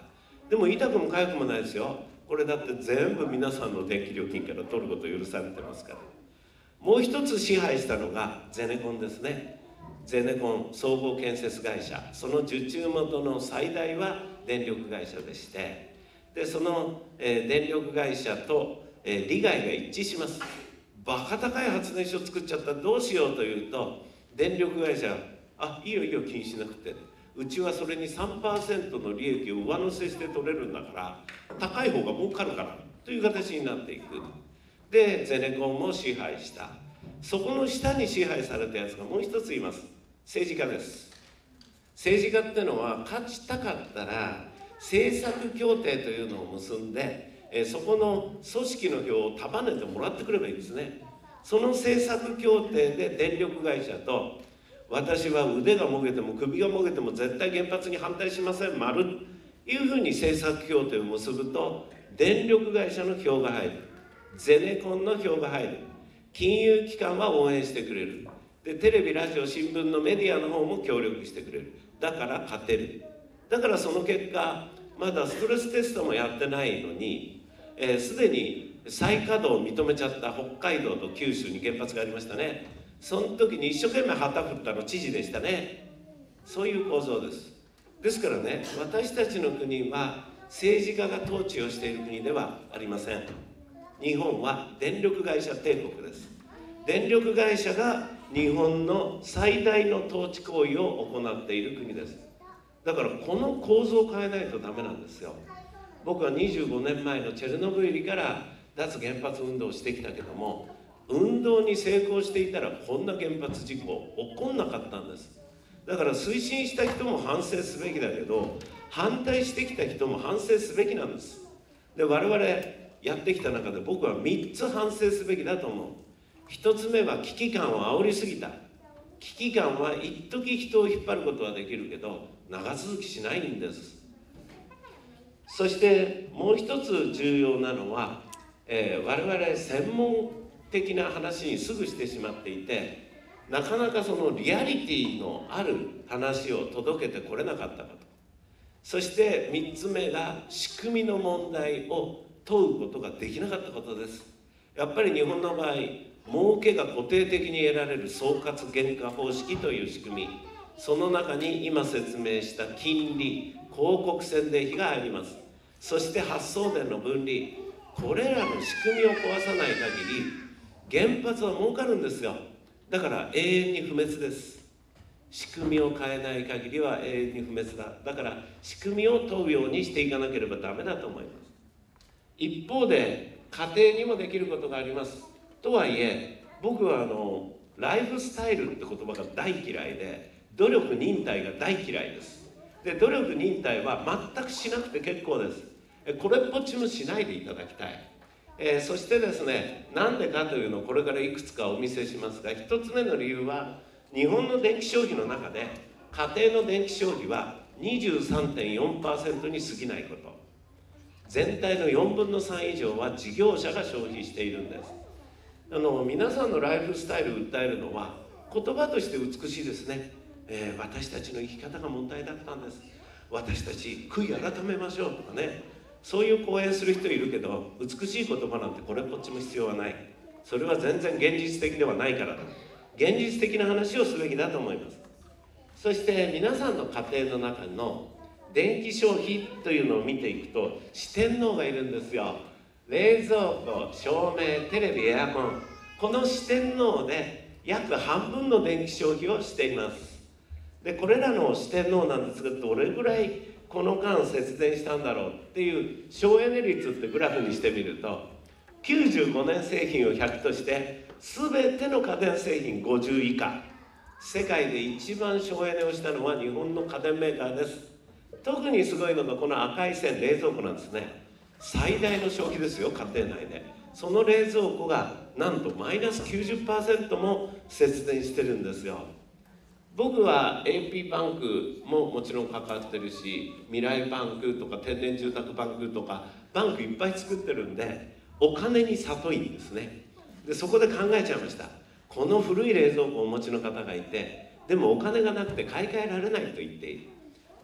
でも痛くも痒くもないですよ。これだって全部皆さんの電気料金から取ること許されてますから。もう一つ支配したのがゼネコンですね。ゼネコン総合建設会社、その受注元の最大は電力会社でして、でその、えー、電力会社と、えー、利害が一致します。バカ高い発電所作っちゃったらどうしようというと、電力会社あいいよいいよ気にしなくて、うちはそれに さんパーセント の利益を上乗せして取れるんだから高い方が儲かるからという形になっていく。でゼネコンも支配した。そこの下に支配されたやつがもう一ついます。政治家です。政治家ってのは勝ちたかったら政策協定というのを結んで、えそこの組織の票を束ねてもらってくればいいんですね。その政策協定で電力会社と、私は腕がもげても首がもげても絶対原発に反対しません丸いうふうに政策協定を結ぶと、電力会社の票が入る、ゼネコンの票が入る、金融機関は応援してくれる、でテレビラジオ新聞のメディアの方も協力してくれる。だから勝てる。だからその結果、まだストレステストもやってないのにすで、えー、に再稼働を認めちゃった北海道と九州に原発がありましたね。その時に一生懸命旗振ったの知事でしたね。そういう構造です。ですからね、私たちの国は政治家が統治をしている国ではありません。日本は電力会社帝国です。電力会社が日本の最大の統治行為を行っている国です。だからこの構造を変えないとダメなんですよ。僕はにじゅうごねんまえのチェルノブイリから脱原発運動をしてきたけども、運動に成功していたらこんな原発事故起こんなかったんです。だから推進した人も反省すべきだけど、反対してきた人も反省すべきなんです。で我々やってきた中で僕はみっつ反省すべきだと思う。ひとつめは危機感を煽りすぎた。危機感は一時人を引っ張ることはできるけど長続きしないんです。そしてもう一つ重要なのは、えー、我々専門的な話にすぐしてしまっていて、なかなかそのリアリティのある話を届けてこれなかったこと。そしてみっつめが仕組みの問題を問うことができなかったことです。やっぱり日本の場合、儲けが固定的に得られる総括原価方式という仕組み、その中に今説明した金利、広告宣伝費が入ります。そして発送電の分離、これらの仕組みを壊さない限り原発は儲かるんですよ。だから永遠に不滅です。仕組みを変えない限りは永遠に不滅だ。だから仕組みを問うようにしていかなければダメだと思います。一方で家庭にもできることがあります。とはいえ僕はあのライフスタイルって言葉が大嫌いで、努力忍耐が大嫌いです。で努力忍耐は全くしなくて結構です。これっぽっちもしないでいただきたい。えー、そしてですね、なんでかというのをこれからいくつかお見せしますが、一つ目の理由は日本の電気消費の中で家庭の電気消費は にじゅうさんてんよんパーセント に過ぎないこと。全体のよんぶんのさん以上は事業者が消費しているんです。あの皆さんのライフスタイルを訴えるのは言葉として美しいですね。えー、私たちの生き方が問題だったんです。私たち悔い改めましょうとかね、そういう講演する人いるけど、美しい言葉なんてこれっぽっちも必要はない。それは全然現実的ではないからだ。現実的な話をすべきだと思います。そして皆さんの家庭の中の電気消費というのを見ていくと、四天王がいるんですよ。冷蔵庫、照明、テレビ、エアコン、この四天王で約半分の電気消費をしています。でこれらの四天王なんですが、どれぐらいこの間節電したんだろうっていう省エネ率ってグラフにしてみると、きゅうじゅうごねん製品をひゃくとして全ての家電製品ごじゅう以下、世界で一番省エネをしたのは日本の家電メーカーです。特にすごいのがこの赤い線、冷蔵庫なんですね。最大の消費ですよ、家庭内で。その冷蔵庫がなんとマイナス きゅうじゅっパーセント も節電してるんですよ。僕は エーピー バンクももちろん関わってるし、未来バンクとか天然住宅バンクとかバンクいっぱい作ってるんで、お金に里いんですね。でそこで考えちゃいました。この古い冷蔵庫をお持ちの方がいて、でもお金がなくて買い替えられないと言っている。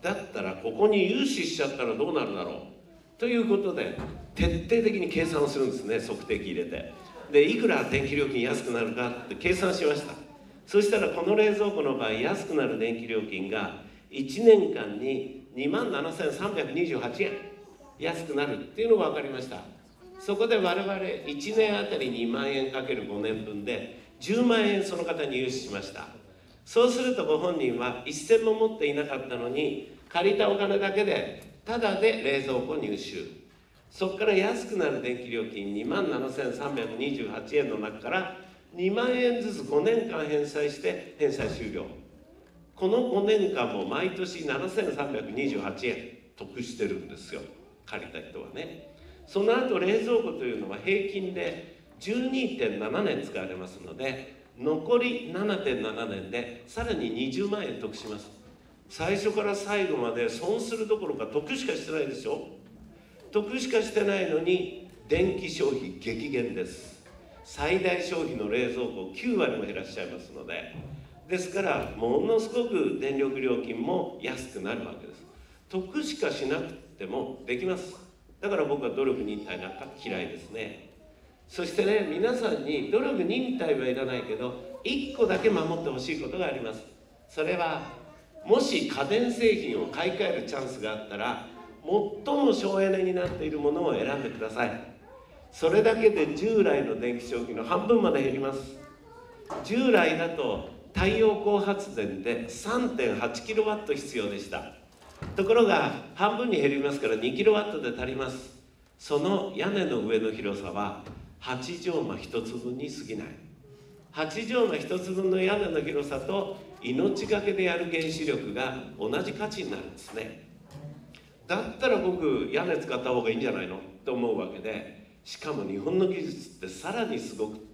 だったらここに融資しちゃったらどうなるだろうということで徹底的に計算をするんですね。測定器入れて、でいくら電気料金安くなるかって計算しました。そしたらこの冷蔵庫の場合、安くなる電気料金がいちねんかんににまんななせんさんびゃくにじゅうはちえん安くなるっていうのが分かりました。そこで我々いちねんあたりにまんえんかけるごねんぶんでじゅうまんえんその方に融資しました。そうするとご本人は一銭も持っていなかったのに、借りたお金だけでタダで冷蔵庫入手。そこから安くなる電気料金にまんななせんさんびゃくにじゅうはちえんの中からにまんえんずつごねんかん返済して返済終了。このごねんかんも毎年ななせんさんびゃくにじゅうはちえん得してるんですよ、借りた人はね。その後冷蔵庫というのは平均で じゅうにてんななねん使われますので、残り ななてんななねんでさらににじゅうまんえん得します。最初から最後まで損するどころか得しかしてないでしょ。得しかしてないのに電気消費激減です。最大消費の冷蔵庫きゅうわりも減らしちゃいますので、ですからものすごく電力料金も安くなるわけです。得しかしなくてもできます。だから僕は努力忍耐なんか嫌いですね。そしてね、皆さんに努力忍耐はいらないけどいっこだけ守ってほしいことがあります。それはもし家電製品を買い替えるチャンスがあったら、最も省エネになっているものを選んでください。それだけで従来の電気消費の半分まで減ります。従来だと太陽光発電で さんてんはちキロワット 必要でした。ところが半分に減りますからにキロワットで足ります。その屋根の上の広さははちじょうまひとつぶんに過ぎない。はちじょうまひとつぶんの屋根の広さと命がけでやる原子力が同じ価値になるんですね。だったら僕屋根使った方がいいんじゃないのと思うわけで、しかも日本の技術ってさらにすごくって、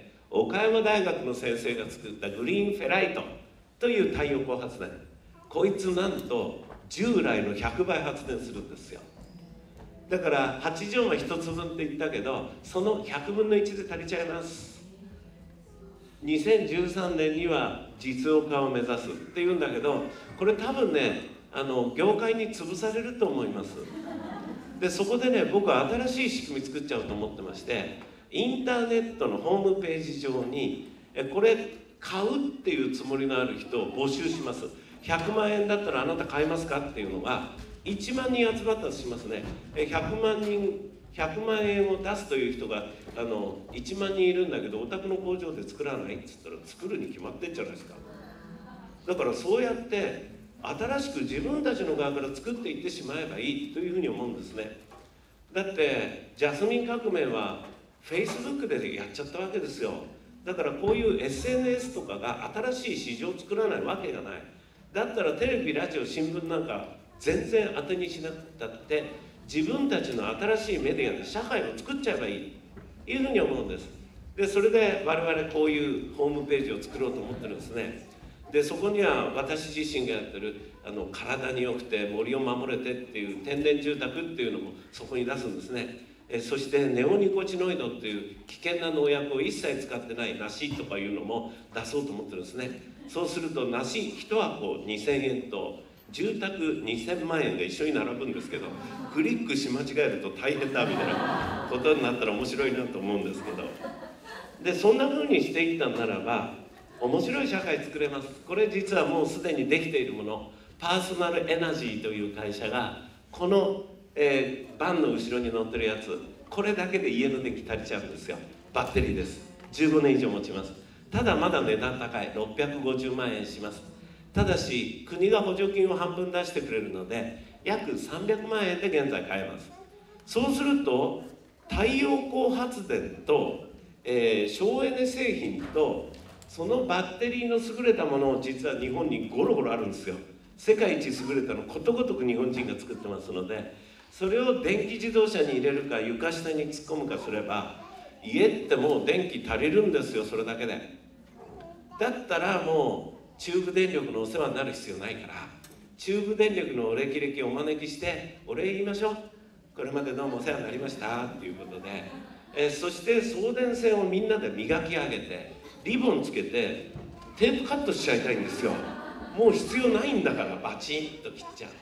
岡山大学の先生が作ったグリーンフェライトという太陽光発電、こいつなんと従来のひゃくばい発電するんですよ。だからはちじょうまひとつぶんって言ったけど、そのひゃくぶんのいちで足りちゃいます。にせんじゅうさんねんには実用化を目指すっていうんだけど、これ多分ね、あの業界に潰されると思います。でそこでね、僕は新しい仕組み作っちゃうと思ってまして、インターネットのホームページ上にえこれ買うっていうつもりのある人を募集します。ひゃくまんえんだったらあなた買えますかっていうのがいちまんにん集まったとしますね。ひゃくまんにんひゃくまんえんを出すという人があのいちまんにんいるんだけど、お宅の工場で作らないっつったら作るに決まってんじゃないですか。だからそうやって新しく自分たちの側から作っていってしまえばいいというふうに思うんですね。だってジャスミン革命は フェイスブック でやっちゃったわけですよ。だからこういう エスエヌエス とかが新しい市場を作らないわけがない。だったらテレビ、ラジオ、新聞なんか全然当てにしなくたって自分たちの新しいメディアで社会を作っちゃえばいいというふうに思うんです。でそれで我々こういうホームページを作ろうと思ってるんですね。でそこには私自身がやってるあの体に良くて森を守れてっていう天然住宅っていうのもそこに出すんですね。えそしてネオニコチノイドっていう危険な農薬を一切使ってない梨とかいうのも出そうと思ってるんですね。そうすると梨いちはこにせんえんと住宅にせんまんえんが一緒に並ぶんですけど、クリックし間違えると大変だみたいなことになったら面白いなと思うんですけど、でそんな風にしていったんならば面白い社会作れます。これ実はもうすでにできているもの、パーソナルエナジーという会社がこの、えー、バンの後ろに乗ってるやつ、これだけで家の電気足りちゃうんですよ。バッテリーです。じゅうごねん以上持ちます。ただまだ値段高い、ろっぴゃくごじゅうまんえんします。ただし国が補助金を半分出してくれるので約さんびゃくまんえんで現在買えます。そうすると太陽光発電と、えー、省エネ製品とそのバッテリーの優れたものを実は日本にゴロゴロあるんですよ。世界一優れたのことごとく日本人が作ってますので、それを電気自動車に入れるか床下に突っ込むかすれば家ってもう電気足りるんですよ。それだけでだったらもう中部電力のお世話になる必要ないから、中部電力のお歴々をお招きしてお礼言いましょう。これまでどうもお世話になりましたということで、えー、そして送電線をみんなで磨き上げてリボンつけてテープカットしちゃいたいんですよ。もう必要ないんだからバチンと切っちゃう。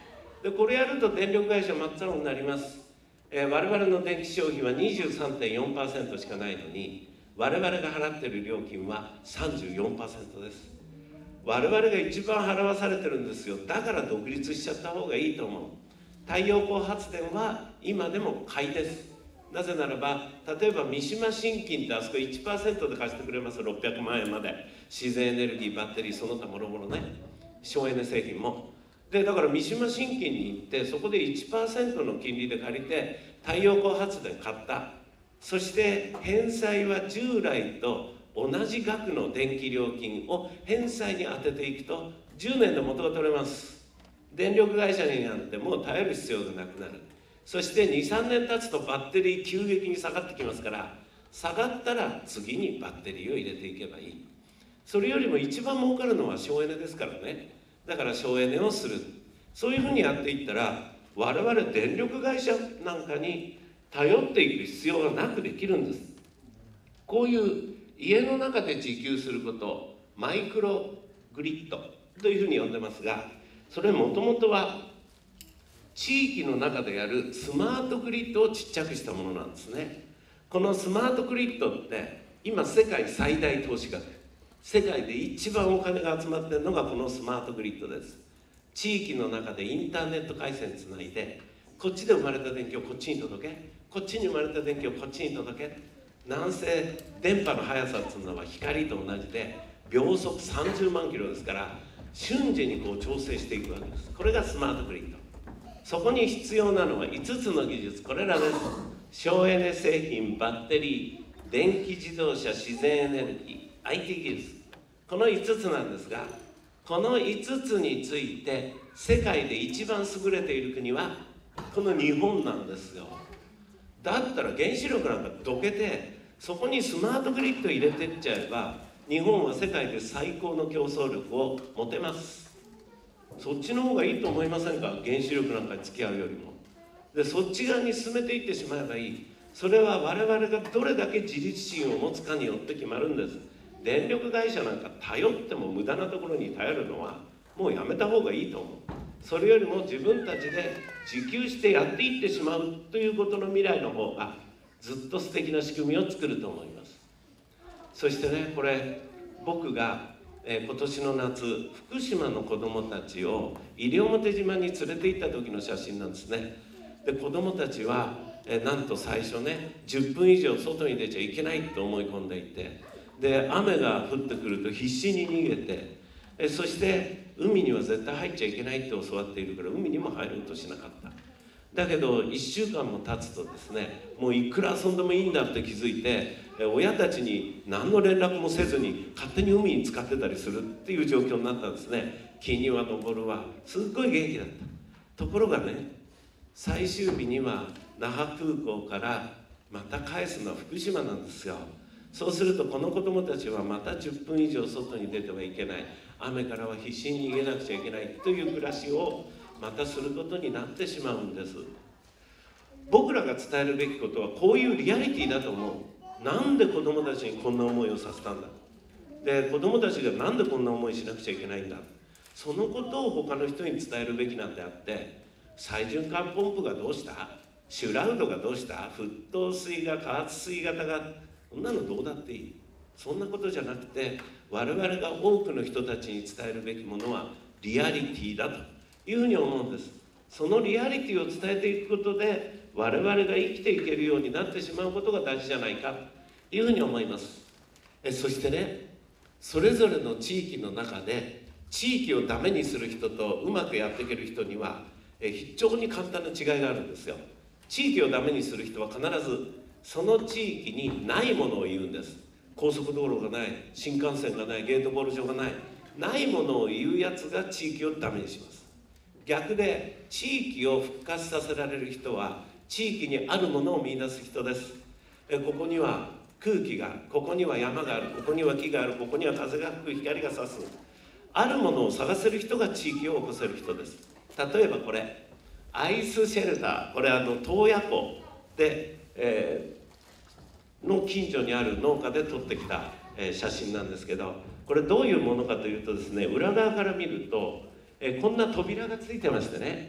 でこれやると電力会社真っ青になります。えー、我々の電気消費は にじゅうさんてんよんパーセント しかないのに、我々が払っている料金は さんじゅうよんパーセント です。我々が一番払わされてるんですよ。だから独立しちゃった方がいいと思う。太陽光発電は今でも買いです。なぜならば、例えば三島信金ってあそこ いちパーセント で貸してくれます。ろっぴゃくまんえんまで。自然エネルギー、バッテリー、その他もろもろね、省エネ製品も。でだから三島信金に行って、そこで いちパーセント の金利で借りて太陽光発電買った。そして返済は従来と同じ額の電気料金を返済に充てていくとじゅうねんで元が取れます。電力会社になんてもう頼る必要がなくなる。そしてにさんねん経つとバッテリー急激に下がってきますから、下がったら次にバッテリーを入れていけばいい。それよりも一番儲かるのは省エネですからね。だから省エネをする。そういうふうにやっていったら、我々電力会社なんかに頼っていく必要がなくできるんです。こういう家の中で自給することをマイクログリッドというふうに呼んでますが、それもともとは地域の中でやるスマートグリッドをちっちゃくしたものなんですね。このスマートグリッドって今世界最大投資額、世界で一番お金が集まっているのがこのスマートグリッドです。地域の中でインターネット回線つないで、こっちで生まれた電気をこっちに届け、こっちに生まれた電気をこっちに届け。なんせ電波の速さっていうのは光と同じで秒速さんじゅうまんキロですから、瞬時にこう調整していくわけです。これがスマートグリッド。そこに必要なのはいつつの技術、これらです。省エネ製品、バッテリー、電気自動車、自然エネルギー、アイティー 技術、このいつつなんですが、このいつつについて世界で一番優れている国はこの日本なんですよ。だったら原子力なんかどけて、そこにスマートグリッド入れてっちゃえば、日本は世界で最高の競争力を持てます。そっちの方がいいと思いませんか？原子力なんかに付き合うよりも。でそっち側に進めていってしまえばいい。それは我々がどれだけ自立心を持つかによって決まるんです。電力会社なんか頼っても無駄なところに頼るのはもうやめた方がいいと思う。それよりも自分たちで自給してやっていってしまうということの未来の方がずっと素敵な仕組みを作ると思います。そしてね、これ僕がえー、今年の夏、福島の子どもたちを西表島に連れて行った時の写真なんですね。で子どもたちは、えー、なんと最初ねじゅっぷん以上外に出ちゃいけないと思い込んでいて、で雨が降ってくると必死に逃げて、えー、そして海には絶対入っちゃいけないって教わっているから海にも入ろうとしなかった。だけどいっしゅうかんも経つとですね、もういくら遊んでもいいんだって気づいて、親たちに何の連絡もせずに勝手に海に浸かってたりするっていう状況になったんですね。木には登るわ、すっごい元気だった。ところがね、最終日には那覇空港からまた返すのは福島なんですよ。そうするとこの子どもたちはまたじゅっぷん以上外に出てはいけない、雨からは必死に逃げなくちゃいけないという暮らしをまたすることになってしまうんです。僕らが伝えるべきことはこういうリアリティだと思う。なんで子どもたちにこんな思いをさせたんだ。で子どもたちがなんでこんな思いしなくちゃいけないんだ。そのことを他の人に伝えるべきなんであって、再循環ポンプがどうした、シュラウドがどうした、沸騰水が加圧水型が、そんなのどうだっていい。そんなことじゃなくて、我々が多くの人たちに伝えるべきものはリアリティだというふうに思うんです。そのリアリティを伝えていくことで我々が生きていけるようになってしまうことが大事じゃないかというふうに思います。えそしてね、それぞれの地域の中で地域をダメにする人とうまくやっていける人にはえ非常に簡単な違いがあるんですよ。地域をダメにする人は必ずその地域にないものを言うんです。高速道路がない、新幹線がない、ゲートボール場がない、ないものを言うやつが地域をダメにします。逆で地域を復活させられる人は地域にあるものを見出す人です。えここには空気がある、ここには山がある、ここには木がある、ここには風が吹く、光が差す、あるものを探せる人が地域を起こせる人です。例えばこれアイスシェルター、これあの洞爺湖で、えー、の近所にある農家で撮ってきた、えー、写真なんですけど、これどういうものかというとですね、裏側から見ると、えー、こんな扉がついてましてね、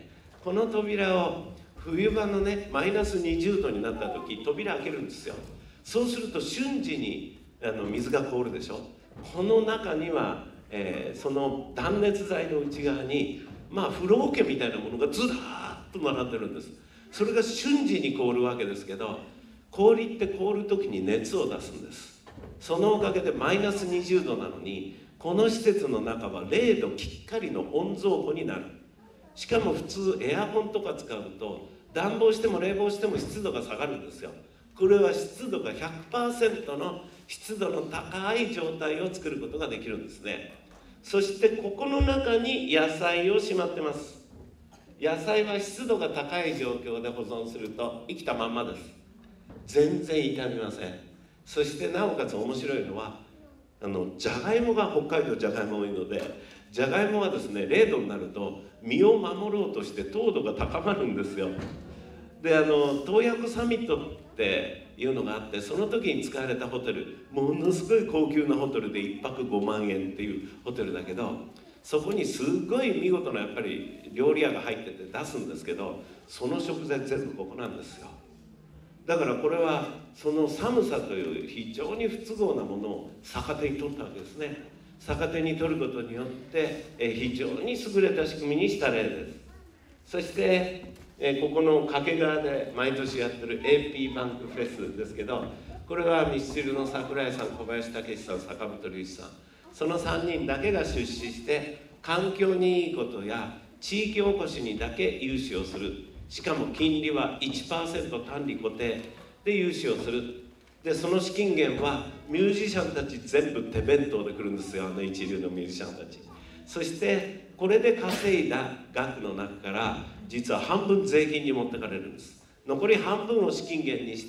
この扉を冬場のねマイナスにじゅうどになった時扉開けるんですよ。そうすると瞬時にあの水が凍るでしょ。この中には、えー、その断熱材の内側にまあ風呂桶みたいなものがずらーっと並んでるんです。それが瞬時に凍るわけですけど、氷って凍る時に熱を出すんです。そのおかげでマイナスにじゅうどなのに、この施設の中はれいどきっかりの温蔵庫になる。しかも普通エアコンとか使うと暖房しても冷房しても湿度が下がるんですよ。これは湿度が ひゃくパーセント の湿度の高い状態を作ることができるんですね。そしてここの中に野菜をしまってます。野菜は湿度が高い状況で保存すると生きたまんまです。全然傷みません。そしてなおかつ面白いのは、あのじゃがいもが北海道じゃがいも多いので、じゃがいもはですねれいどになると身を守ろうとして糖度が高まるんですよ。であの洞爺湖サミットっていうのがあって、その時に使われたホテル、ものすごい高級なホテルでいっぱくごまんえんっていうホテルだけど、そこにすごい見事なやっぱり料理屋が入ってて出すんですけど、その食材全部ここなんですよ。だからこれはその寒さという非常に不都合なものを逆手に取ったわけですね。逆手に取ることによって非常に優れた仕組みにした例です。そしてここの掛川で毎年やってる エーピー バンクフェスですけど、これはミスチルの櫻井さん、小林武史さん、坂本龍一さん、そのさんにんだけが出資して環境にいいことや地域おこしにだけ融資をする。しかも金利は いちパーセント 単利固定で融資をする。でその資金源はミュージシャンたち全部手弁当で来るんですよ、あの一流のミュージシャンたち。そしてこれで稼いだ額の中から実は半分税金に持ってかれるんです。残り半分を資金源にして、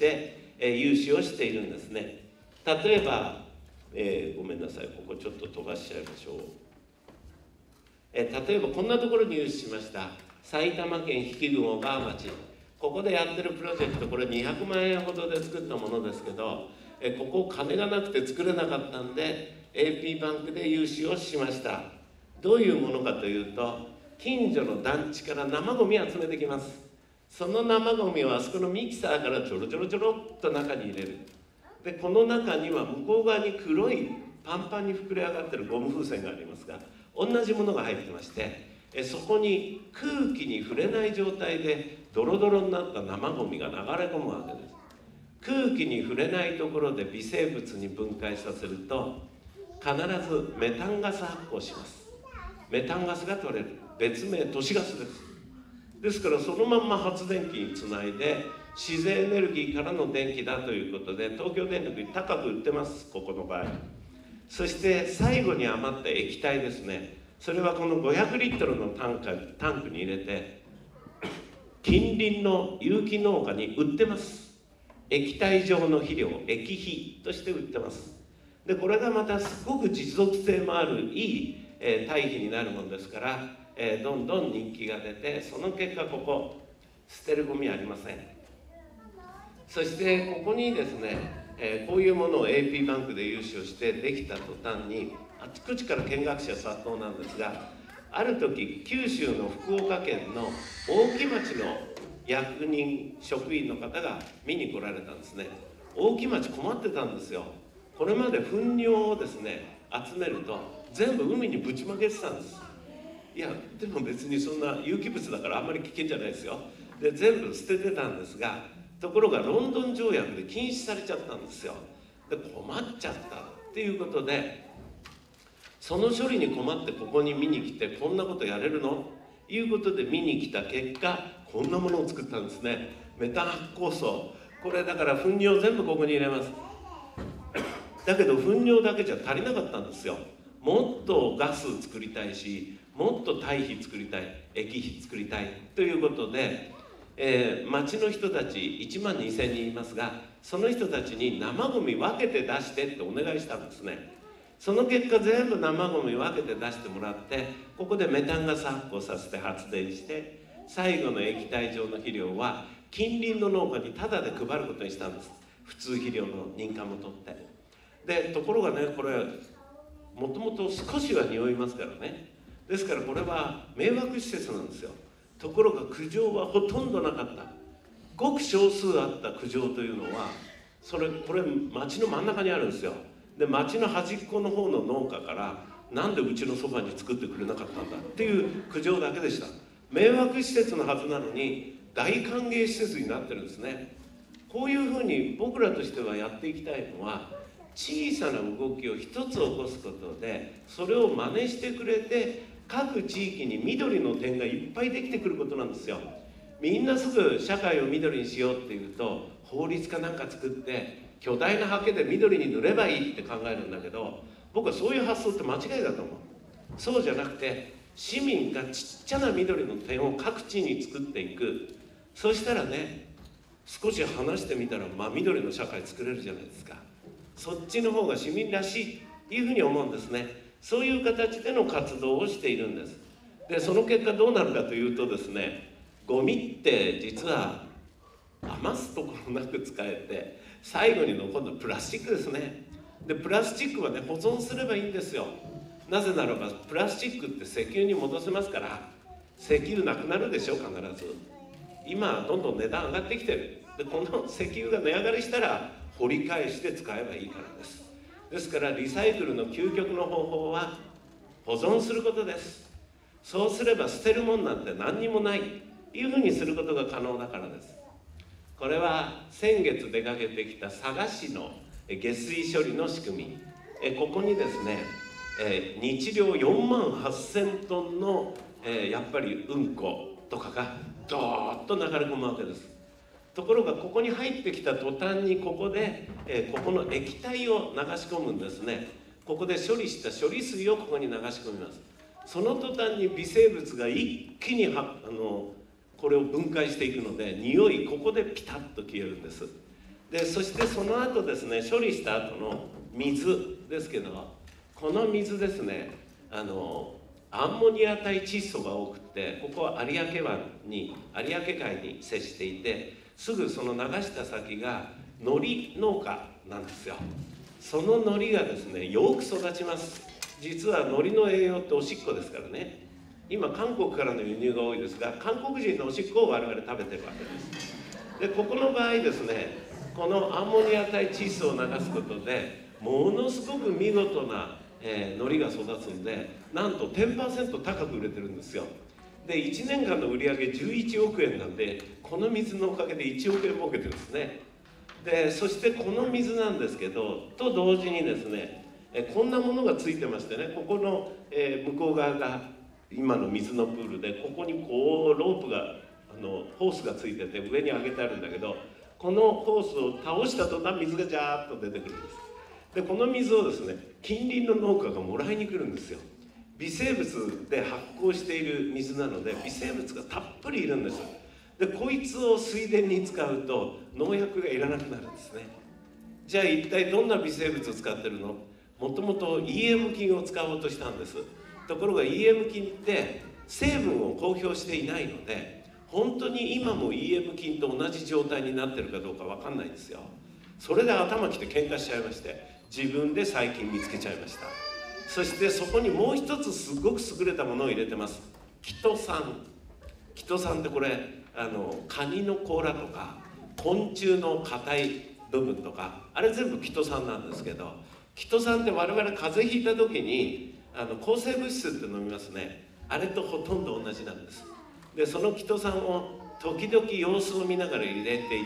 えー、融資をしているんですね。例えば、えー、ごめんなさい、ここちょっと飛ばしちゃいましょう。えー、例えばこんなところに融資しました。埼玉県比企郡小川町、ここでやってるプロジェクト、これにひゃくまんえんほどで作ったものですけど、えここ金がなくて作れなかったんで エーピー バンクで融資をしました。どういうものかというと、近所の団地から生ゴミ集めてきます。その生ゴミをあそこのミキサーからちょろちょろちょろっと中に入れる。でこの中には向こう側に黒いパンパンに膨れ上がってるゴム風船がありますが、同じものが入ってまして、えそこに空気に触れない状態でドロドロになった生ゴミが流れ込むわけです。空気に触れないところで微生物に分解させると必ずメタンガス発酵します。メタンガスが取れる。別名都市ガスです。ですからそのまんま発電機につないで自然エネルギーからの電気だということで東京電力に高く売ってます、ここの場合。そして最後に余った液体ですね、それはこのごひゃくリットルのタンク、タンクに入れて近隣の有機農家に売ってます。液体状の肥料、液肥として売ってます。でこれがまたすごく持続性もあるいい、えー、堆肥になるものですから、えー、どんどん人気が出て、その結果ここ捨てるゴミありません。そしてここにですね、えー、こういうものを エーピー バンクで融資をしてできた途端にあちこちから見学者殺到なんですが、ある時九州の福岡県の大木町の役人職員の方が見に来られたんですね。大木町困ってたんですよ。これまで糞尿をですね集めると全部海にぶちまけてたんです。いやでも別にそんな有機物だからあんまり危険じゃないですよ。で全部捨ててたんですが、ところがロンドン条約で禁止されちゃったんですよ。で困っちゃったっていうことで、その処理に困ってここに見に来て、こんなことやれるのということで見に来た結果、こんなものを作ったんですね。メタン発酵素、これだから糞尿全部ここに入れます。だけど糞尿だけじゃ足りなかったんですよ。もっとガス作りたいし、もっと堆肥作りたい、液肥作りたいということで、えー、町の人たちいちまんにせんにんいますが、その人たちに生ゴミ分けて出してってお願いしたんですね。その結果全部生ゴミ分けて出してもらって、ここでメタンガス発酵させて発電して、最後の液体状の肥料は近隣の農家にタダで配ることにしたんです。普通肥料の認可も取って。でところがね、これもともと少しは匂いますからね。ですからこれは迷惑施設なんですよ。 ところが苦情はほとんどなかった。ごく少数あった苦情というのは、それこれ町の真ん中にあるんですよ。で町の端っこの方の農家から、なんでうちのそばに作ってくれなかったんだっていう苦情だけでした。迷惑施設のはずなのに大歓迎施設になってるんですね。こういうふうに僕らとしてはやっていきたいのは、小さな動きを一つ起こすことで、それを真似してくれて、各地域に緑の点がいっぱいできてくることなんですよ。みんなすぐ社会を緑にしようっていうと、法律かなんか作って巨大なハケで緑に塗ればいいって考えるんだけど、僕はそういう発想って間違いだと思う。そうじゃなくて、市民がちっちゃな緑の点を各地に作っていく。そしたらね、少し話してみたら真緑の社会作れるじゃないですか。そっちの方が市民らしいっていうふうに思うんですね。そういう形での活動をしているんです。でその結果どうなるかというとですね、ゴミって実は余すところなく使えて、最後に残るのはプラスチックですね。でプラスチックはね、保存すればいいんですよ。なぜならばプラスチックって石油に戻せますから。石油なくなるでしょ、必ず。今どんどん値段上がってきてる。でこの石油が値上がりしたら掘り返して使えばいいからです。ですからリサイクルの究極の方法は保存することです。そうすれば捨てるもんなんて何にもないというふうにすることが可能だからです。これは先月出かけてきた佐賀市の下水処理の仕組み、えここにですね、え日量よんまんはっせんトンの、えやっぱりうんことかがドーッと流れ込むわけです。ところがここに入ってきた途端にここで、えここの液体を流し込むんですね。ここで処理した処理水をここに流し込みます。その途端に微生物が一気にはあのこれを分解していくので、匂いここでピタッと消えるんです。でそしてその後ですね、処理した後の水ですけど、この水ですね、あのアンモニア体窒素が多くて、ここは有明湾に有明海に接していて、すぐその流した先が海苔農家なんですよ。その海苔がですね、よく育ちます。実は海苔の栄養っておしっこですからね。今韓国からの輸入が多いですが、韓国人のおしっこを我々食べてるわけです。でここの場合ですね、このアンモニア体窒素を流すことでものすごく見事な、えー、海苔が育つんで、なんと じゅっパーセント 高く売れてるんですよ。でいちねんかんの売り上げじゅういちおくえんなんで、この水のおかげでいちおくえん儲けてるんですね。でそしてこの水なんですけど、と同時にですね、えこんなものがついてましてね、ここの、えー、向こう側が今の水のプールで、ここにこうロープがあのホースがついてて上に上げてあるんだけど、このホースを倒した途端水がジャーッと出てくるんです。でこの水をですね、近隣の農家がもらいに来るんですよ。微生物で発酵している水なので、微生物がたっぷりいるんです。でこいつを水田に使うと農薬がいらなくなるんですね。じゃあ一体どんな微生物を使ってるの？もともと イーエム 菌を使おうとしたんです。ところが イーエム 菌って成分を公表していないので、本当に今も イーエム 菌と同じ状態になってるかどうか分かんないんですよ。それで頭きて喧嘩しちゃいまして、自分で細菌見つけちゃいました。そしてそこにもう一つすごく優れたものを入れてます。キトサン。キトサンってこれあのカニの甲羅とか昆虫の硬い部分とか、あれ全部キトサンなんですけど、キトサンって我々風邪ひいた時にあの抗生物質って飲みますね。あれとほとんど同じなんです。でそのキトサンを時々様子を見ながら入れていって、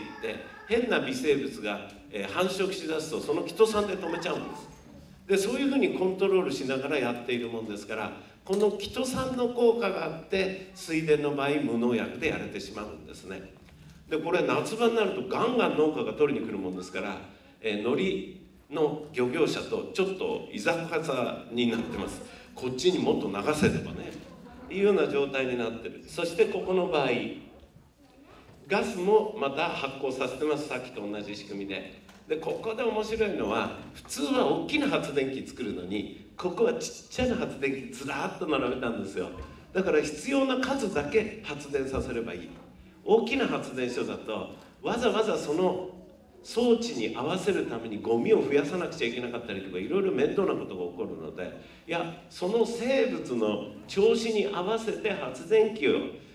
変な微生物が、えー、繁殖しだすとそのキトサンで止めちゃうんです。でそういうふうにコントロールしながらやっているもんですから、このキトサンの効果があって水田の場合無農薬でやれてしまうんですね。でこれ夏場になるとガンガン農家が取りに来るもんですから、えー、海苔の漁業者とちょっといざこざになってます。こっちにもっと流せればね、いうような状態になってる。そしてここの場合ガスもまた発酵させてます。さっきと同じ仕組みで。でここで面白いのは、普通は大きな発電機作るのに、ここはちっちゃな発電機ずらっと並べたんですよ。だから必要な数だけ発電させればいい。大きな発電所だとわざわざその装置に合わせるためにゴミを増やさなくちゃいけなかったりとか、いろいろ面倒なことが起こるので、いやその生物の調子に合わせて発電機を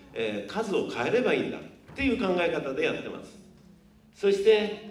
えー、数を変えればいいんだっていう考え方でやってます。そして、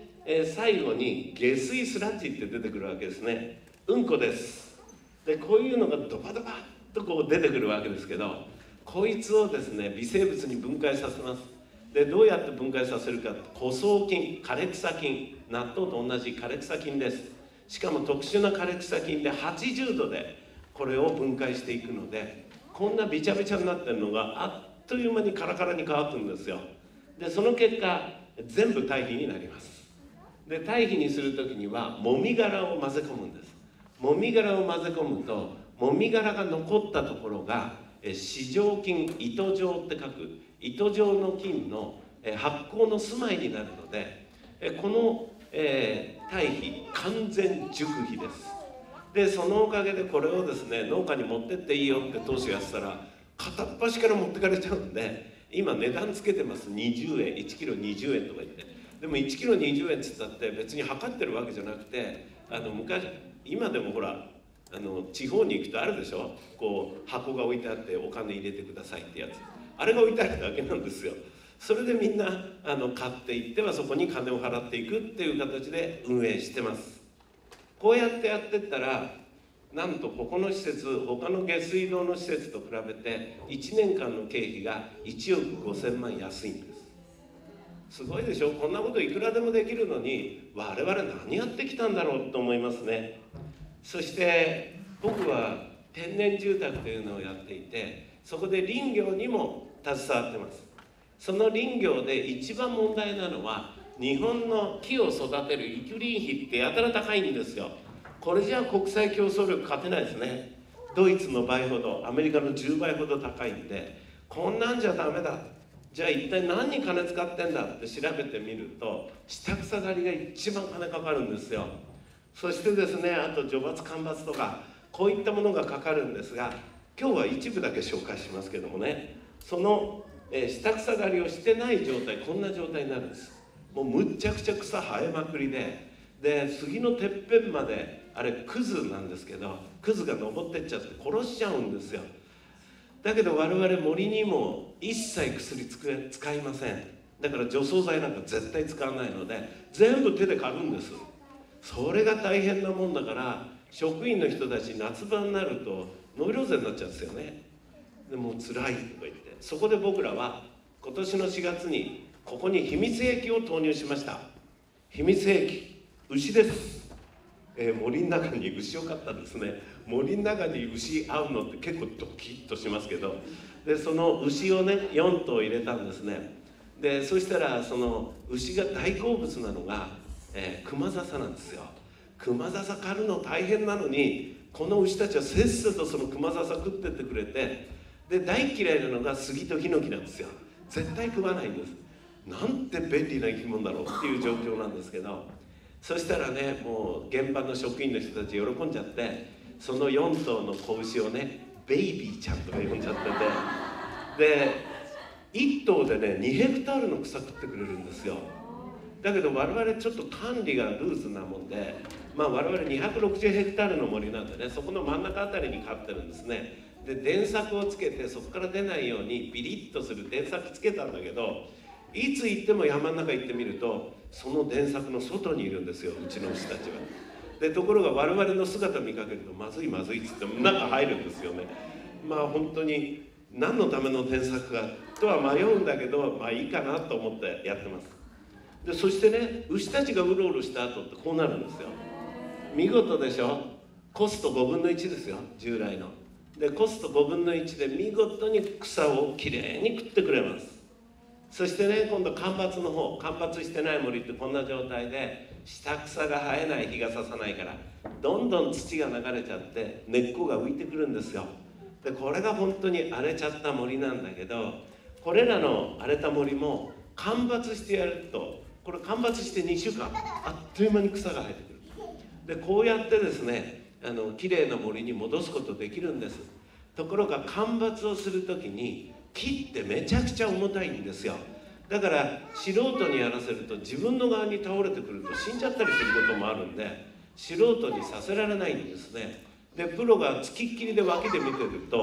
えー、最後に下水スラッジって出てくるわけですね。うんこです。でこういうのがドバドバッとこう出てくるわけですけど、こいつをですね微生物に分解させます。でどうやって分解させるか、枯草菌、枯れ草菌、納豆と同じ枯れ草菌です。しかも特殊な枯れ草菌ではちじゅうどでこれを分解していくので、こんなびちゃびちゃになってるのがあっという間にカラカラに乾くんですよ。でその結果全部堆肥になります。で堆肥にする時にはもみ殻を混ぜ込むんです。もみ殻を混ぜ込むと、もみ殻が残ったところが糸状菌、糸状って書く糸状の菌の発酵の住まいになるので、この、えー、堆肥完全熟肥です。でそのおかげでこれをですね農家に持ってっていいよって当初やってたら片っ端から持ってかれちゃうんで、今値段つけてます。にじゅうえん、いちキロにじゅうえんとか言って。でもいちキロにじゅうえんっつったって別に測ってるわけじゃなくて、あの昔今でもほらあの地方に行くとあるでしょ、こう箱が置いてあってお金入れてくださいってやつ、あれが置いてあるだけなんですよ。それでみんなあの買っていってはそこに金を払っていくっていう形で運営してます。こうやってやってったら、なんとここの施設、他の下水道の施設と比べていちねんかんの経費がいちおくごせんまん安いんです。すごいでしょ。こんなこといくらでもできるのに我々何やってきたんだろうと思いますね。そして僕は天然住宅というのをやっていて、そこで林業にも携わってます。その林業で一番問題なのは、日本の木を育てる育林費ってやたら高いんですよ。これじゃあ国際競争力勝てないですね。ドイツの倍ほど、アメリカのじゅうばいほど高いんで、こんなんじゃダメだ、じゃあ一体何に金使ってんだって調べてみると、下草刈りが一番金かかるんですよ。そしてですね、あと除伐間伐とかこういったものがかかるんですが、今日は一部だけ紹介しますけどもね、その、えー、下草刈りをしてない状態、こんな状態になるんです。もうむっちゃくちゃ草生えまくりで、で杉のてっぺんまであれクズなんですけど、クズが登ってっちゃって殺しちゃうんですよ。だけど我々森にも一切薬使いません。だから除草剤なんか絶対使わないので全部手で刈るんです。それが大変なもんだから、職員の人たち夏場になるとノイローゼになっちゃうんですよね。でもう辛いとか言って、そこで僕らは今年のしがつにここに秘密兵器を投入しました。秘密兵器、牛です。えー、森の中に牛を飼ったんですね。森の中に牛合うのって結構ドキッとしますけど、でその牛をねよんとう入れたんですね。でそしたらその牛が大好物なのが、えー、クマザサなんですよ。クマザサ刈るの大変なのに、この牛たちはせっせとそのクマザサ食ってってくれて、で大嫌いなのが杉とヒノキなんですよ。絶対食わないんです。なんて便利な生き物だろうっていう状況なんですけど、そしたらね、もう現場の職員の人たち喜んじゃって、そのよんとうの子牛をねベイビーちゃんとか呼んじゃってて、でいっとうでねにヘクタールの草食ってくれるんですよ。だけど我々ちょっと管理がルーズなもんで、まあ我々にひゃくろくじゅうヘクタールの森なんでね、そこの真ん中あたりに飼ってるんですね。で電柵をつけてそこから出ないようにビリッとする電柵つけたんだけど、いつ行っても山の中行ってみるとその電柵の外にいるんですよ、うちの牛たちは。でところが我々の姿を見かけるとまずいまずいっつって中入るんですよね。まあ本当に何のための電柵かとは迷うんだけど、まあいいかなと思ってやってます。でそしてね、牛たちがうろうろした後ってこうなるんですよ。見事でしょ。コストごぶんのいちですよ、従来の。でコストごぶんのいちで見事に草をきれいに食ってくれます。そしてね、今度間伐の方、間伐してない森ってこんな状態で下草が生えない、日が差さないからどんどん土が流れちゃって根っこが浮いてくるんですよ。でこれが本当に荒れちゃった森なんだけど、これらの荒れた森も間伐してやると、これ間伐してにしゅうかんあっという間に草が生えてくる。でこうやってですね、あのきれいな森に戻すことできるんです。ところが間伐をする時に木ってめちゃくちゃ重たいんですよ。だから素人にやらせると自分の側に倒れてくると死んじゃったりすることもあるんで、素人にさせられないんですね。でプロがつきっきりで脇で見てると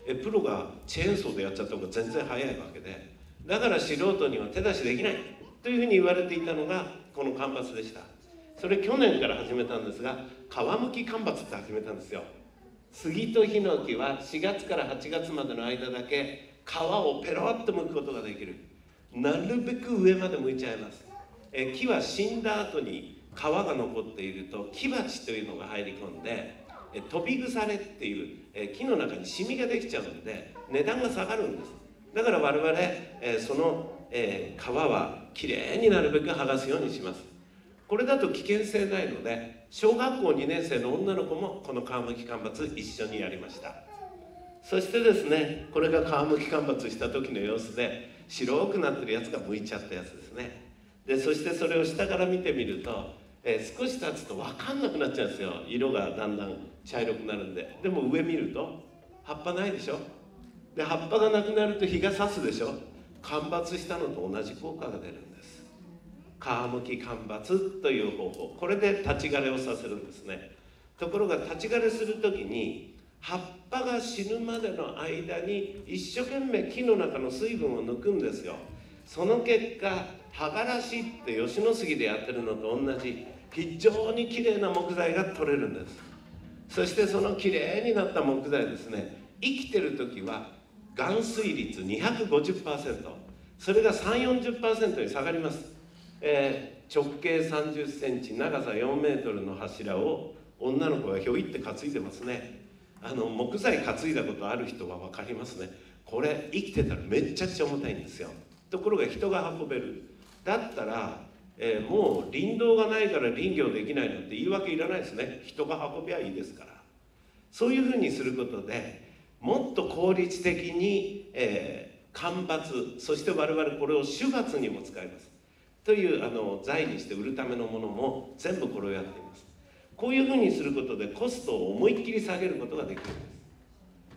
えプロがチェーンソーでやっちゃった方が全然早いわけで、だから素人には手出しできないというふうに言われていたのがこの間伐でした。それ去年から始めたんですが、皮むき間伐って始めたんですよ。杉とヒノキはしがつからはちがつまでの間だけ皮をペロッと剥くことができる。なるべく上まで剥いちゃいます。え木は死んだ後に皮が残っていると木鉢というのが入り込んで、え飛び腐れっていうえ木の中にシミができちゃうので値段が下がるんです。だから我々、えその、え皮はきれいになるべく剥がすようにします。これだと危険性ないので、小学校にねん生の女の子もこの皮むき間伐一緒にやりました。そしてですね、これが皮むき間伐した時の様子で、白くなってるやつが剥いちゃったやつですね。でそしてそれを下から見てみると、えー、少し経つと分かんなくなっちゃうんですよ。色がだんだん茶色くなるんで。でも上見ると葉っぱないでしょ。で葉っぱがなくなると日が差すでしょ。間伐したのと同じ効果が出るんです。皮むき間伐という方法、これで立ち枯れをさせるんですね。ところが立ち枯れする時に葉っぱが死ぬまでの間に一生懸命木の中の水分を抜くんですよ。その結果葉がらしって吉野杉でやってるのと同じ非常にきれいな木材が取れるんです。そしてそのきれいになった木材ですね、生きてる時は含水率 にひゃくごじゅっパーセント、 それが さんじゅう、よんじゅっパーセント に下がります。えー、直径さんじゅっセンチ長さよんメートルの柱を女の子がひょいって担いでますね。あの木材担いだことある人は分かりますね。これ生きてたらめっちゃくちゃ重たいんですよ。ところが人が運べる。だったら、えー、もう林道がないから林業できないなんて言い訳いらないですね。人が運びゃいいですから。そういうふうにすることでもっと効率的に、えー、間伐、そして我々これを種伐にも使いますというあの材にして売るためのものも全部これをやっています。こういうふうにすることでコストを思いっきり下げることができるんです。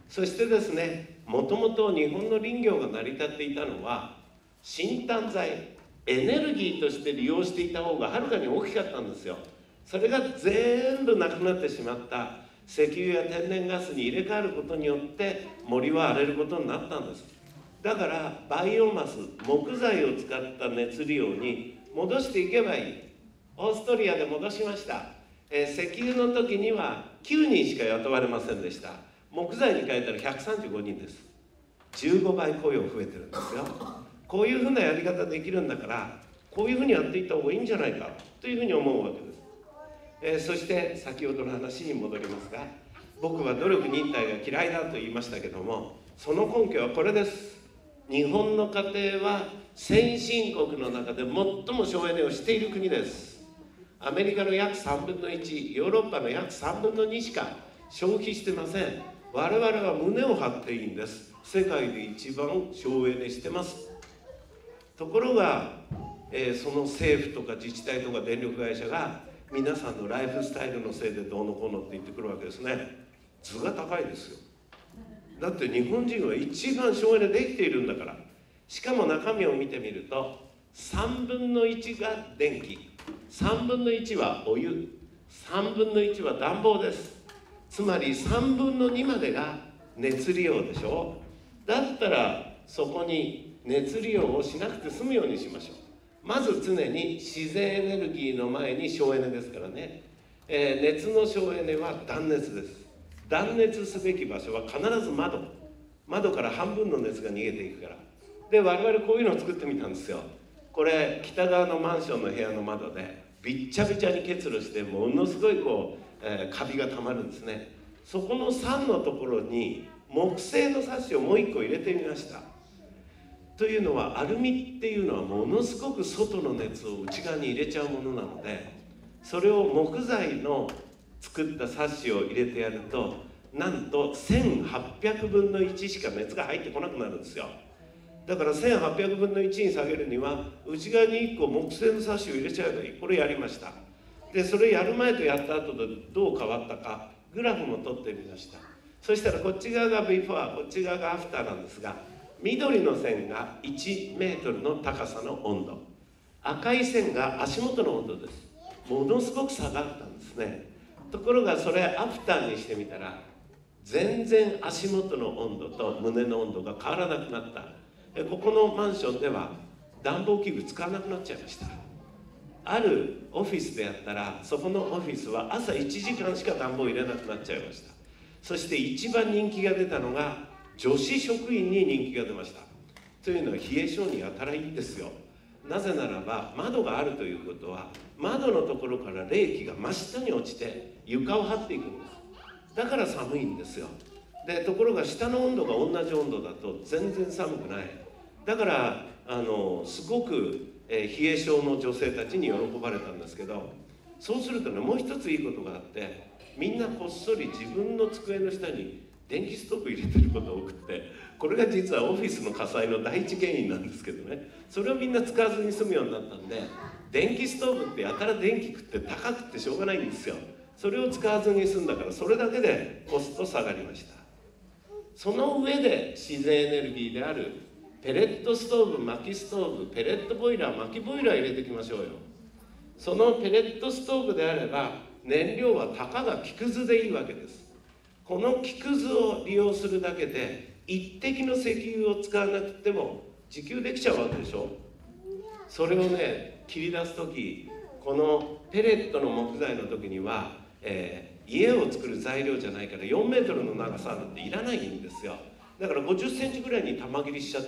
そしてですね、もともと日本の林業が成り立っていたのは新炭材、エネルギーとして利用していた方がはるかに大きかったんですよ。それが全部なくなってしまった石油や天然ガスに入れ替わることによって森は荒れることになったんです。だからバイオマス、木材を使った熱利用に戻していけばいい。オーストリアで戻しました。えー、石油の時にはきゅうにんしか雇われませんでした。木材に変えたらひゃくさんじゅうごにんです。じゅうごばい雇用増えてるんですよ。こういうふうなやり方できるんだからこういうふうにやっていった方がいいんじゃないかというふうに思うわけです。えー、そして先ほどの話に戻りますが、僕は努力忍耐が嫌いだと言いましたけども、その根拠はこれです。日本の家庭は先進国の中で最も省エネをしている国です。アメリカの約さんぶんのいち、ヨーロッパの約さんぶんのにしか消費してません。我々は胸を張っていいんです。世界で一番省エネしてます。ところが、えー、その政府とか自治体とか電力会社が皆さんのライフスタイルのせいでどうのこうのって言ってくるわけですね。図が高いですよ。だって日本人は一番省エネできているんだから。しかも中身を見てみるとさんぶんのいちが電気、さんぶんのいちはお湯、さんぶんのいちは暖房です。つまりさんぶんのにまでが熱利用でしょ。だったらそこに熱利用をしなくて済むようにしましょう。まず常に自然エネルギーの前に省エネですからね、えー、熱の省エネは断熱です。断熱すべき場所は必ず窓、窓から半分の熱が逃げていくから。で我々こういうのを作ってみたんですよ。これ北側のマンションの部屋の窓でびっちゃびちゃに結露してものすごいこう、えー、カビがたまるんですね。そこのさんのところに木製のサッシをもういっこ入れてみました。というのはアルミっていうのはものすごく外の熱を内側に入れちゃうものなので、それを木材の作ったサッシを入れてやるとなんとせんはっぴゃくぶんのいちしか熱が入ってこなくなるんですよ。だからせんはっぴゃくぶんのいちに下げるには内側にいっこ木製のサッシを入れちゃえばいい。これやりました。でそれやる前とやった後でどう変わったかグラフも取ってみました。そしたらこっち側がビフォー、こっち側がアフターなんですが、緑の線がいちメートルの高さの温度、赤い線が足元の温度です。ものすごく下がったんですね。ところがそれアフターにしてみたら全然足元の温度と胸の温度が変わらなくなった。ここのマンションでは暖房器具使わなくなっちゃいました。あるオフィスでやったら、そこのオフィスは朝いちじかんしか暖房入れなくなっちゃいました。そして一番人気が出たのが女子職員に人気が出ました。というのは冷え性にやたらいいんですよ。なぜならば窓があるということは、窓のところから冷気が真下に落ちて床を張っていくんです。だから寒いんですよ。でところが下の温度が同じ温度だと全然寒くない。だからあのすごく、えー、冷え性の女性たちに喜ばれたんですけど、そうするとね、もう一ついいことがあって、みんなこっそり自分の机の下に電気ストーブ入れてることが多くって、これが実はオフィスの火災の第一原因なんですけどね、それをみんな使わずに済むようになったんで、電気ストーブってやたら電気食って高くってしょうがないんですよ。それを使わずに済んだから、それだけでコスト下がりました。その上で自然エネルギーであるペレットストーブ、薪ストーブ、ペレットボイラー、薪ボイラー入れていきましょうよ。そのペレットストーブであれば燃料はたかが木くずでいいわけです。この木くずを利用するだけで一滴の石油を使わなくても自給できちゃうわけでしょ。それをね、切り出す時、このペレットの木材の時には、えー、家を作る材料じゃないからよんメートルの長さなんていらないんですよ。だからごじゅっセンチぐらいに玉切りしちゃって、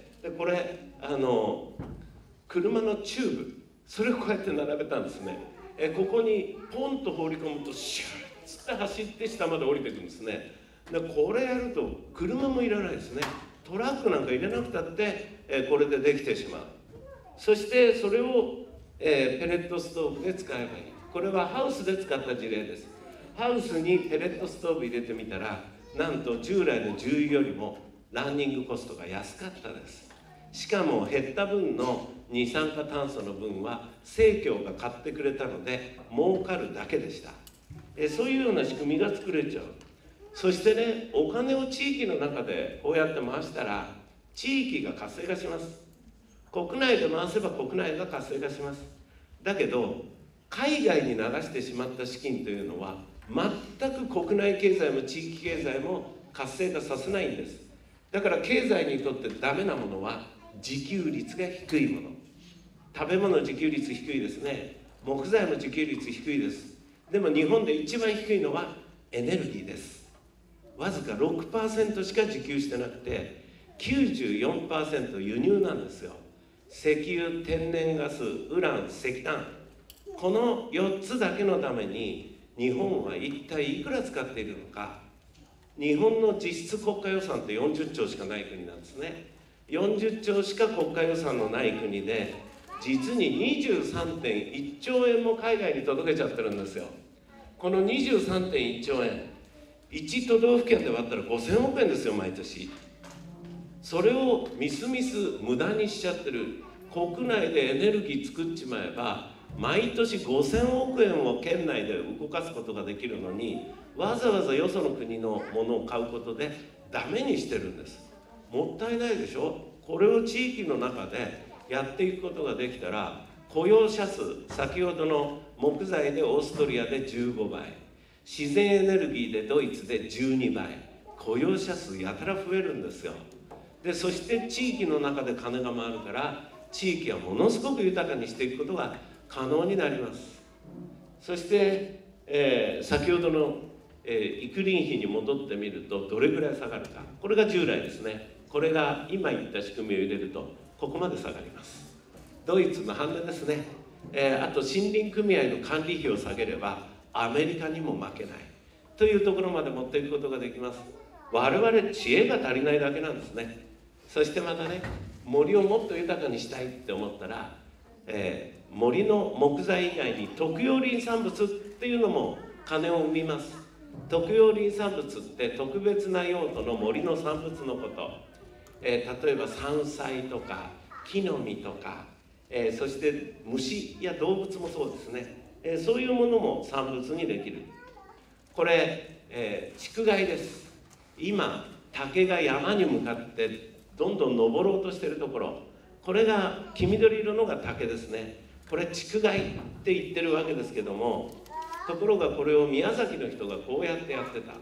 でこれあの車のチューブ、それをこうやって並べたんですね。えここにポンと放り込むとシュッつって走って下まで降りていくんですね。でこれやると車もいらないですね。トラックなんか入れなくたって、えこれでできてしまう。そしてそれを、えー、ペレットストーブで使えばいい。これはハウスで使った事例です。ハウスにペレットストーブ入れてみたら、なんと従来の重油よりもランニングコストが安かったです。しかも減った分の二酸化炭素の分は生協が買ってくれたので儲かるだけでした。えそういうような仕組みが作れちゃう。そしてね、お金を地域の中でこうやって回したら地域が活性化します。国内で回せば国内が活性化します。だけど海外に流してしまった資金というのは全く国内経済も地域経済も活性化させないんです。だから経済にとってダメなものは自給率が低いもの。食べ物自給率低いですね。木材も自給率低いです。でも日本で一番低いのはエネルギーです。わずか ろくパーセント しか自給してなくて きゅうじゅうよんパーセント 輸入なんですよ。石油、天然ガス、ウラン、石炭、このよっつだけのために日本は一体いくら使っているのか。日本の実質国家予算ってよんじゅっちょうしかない国なんですね。よんじゅっちょうしか国家予算のない国で、実に にじゅうさんてんいっちょうえんも海外に届けちゃってるんですよ。この にじゅうさんてんいっちょうえん、いち都道府県で割ったらごせんおくえんですよ、毎年。それをみすみす無駄にしちゃってる。国内でエネルギー作っちまえば毎年ごせんおくえんを県内で動かすことができるのに、わざわざよその国のものを買うことでダメにしてるんです。もったいないでしょ。これを地域の中でやっていくことができたら、雇用者数、先ほどの木材でオーストリアでじゅうごばい、自然エネルギーでドイツでじゅうにばい、雇用者数やたら増えるんですよ。でそして地域の中で金が回るから、地域はものすごく豊かにしていくことが可能になります。そして、えー、先ほどの、えー、育林費に戻ってみるとどれぐらい下がるか。これが従来ですね。これが今言った仕組みを入れるとここまで下がります。ドイツの半値ですね。えー、あと森林組合の管理費を下げればアメリカにも負けないというところまで持っていくことができます。我々知恵が足りないだけなんですね。そしてまたね、森をもっと豊かにしたいって思ったら、えー、森の木材以外に特用林産物っていうのも金を生みます。特用林産物って特別な用途の森の産物のこと、えー、例えば山菜とか木の実とか、えー、そして虫や動物もそうですね、えー、そういうものも産物にできる。これ、えー、竹害です。今竹が山に向かってどんどん登ろうとしているところ、これが黄緑色のが竹ですね。これ竹害って言ってるわけですけども、ところがこれを宮崎の人がこうやってやってた。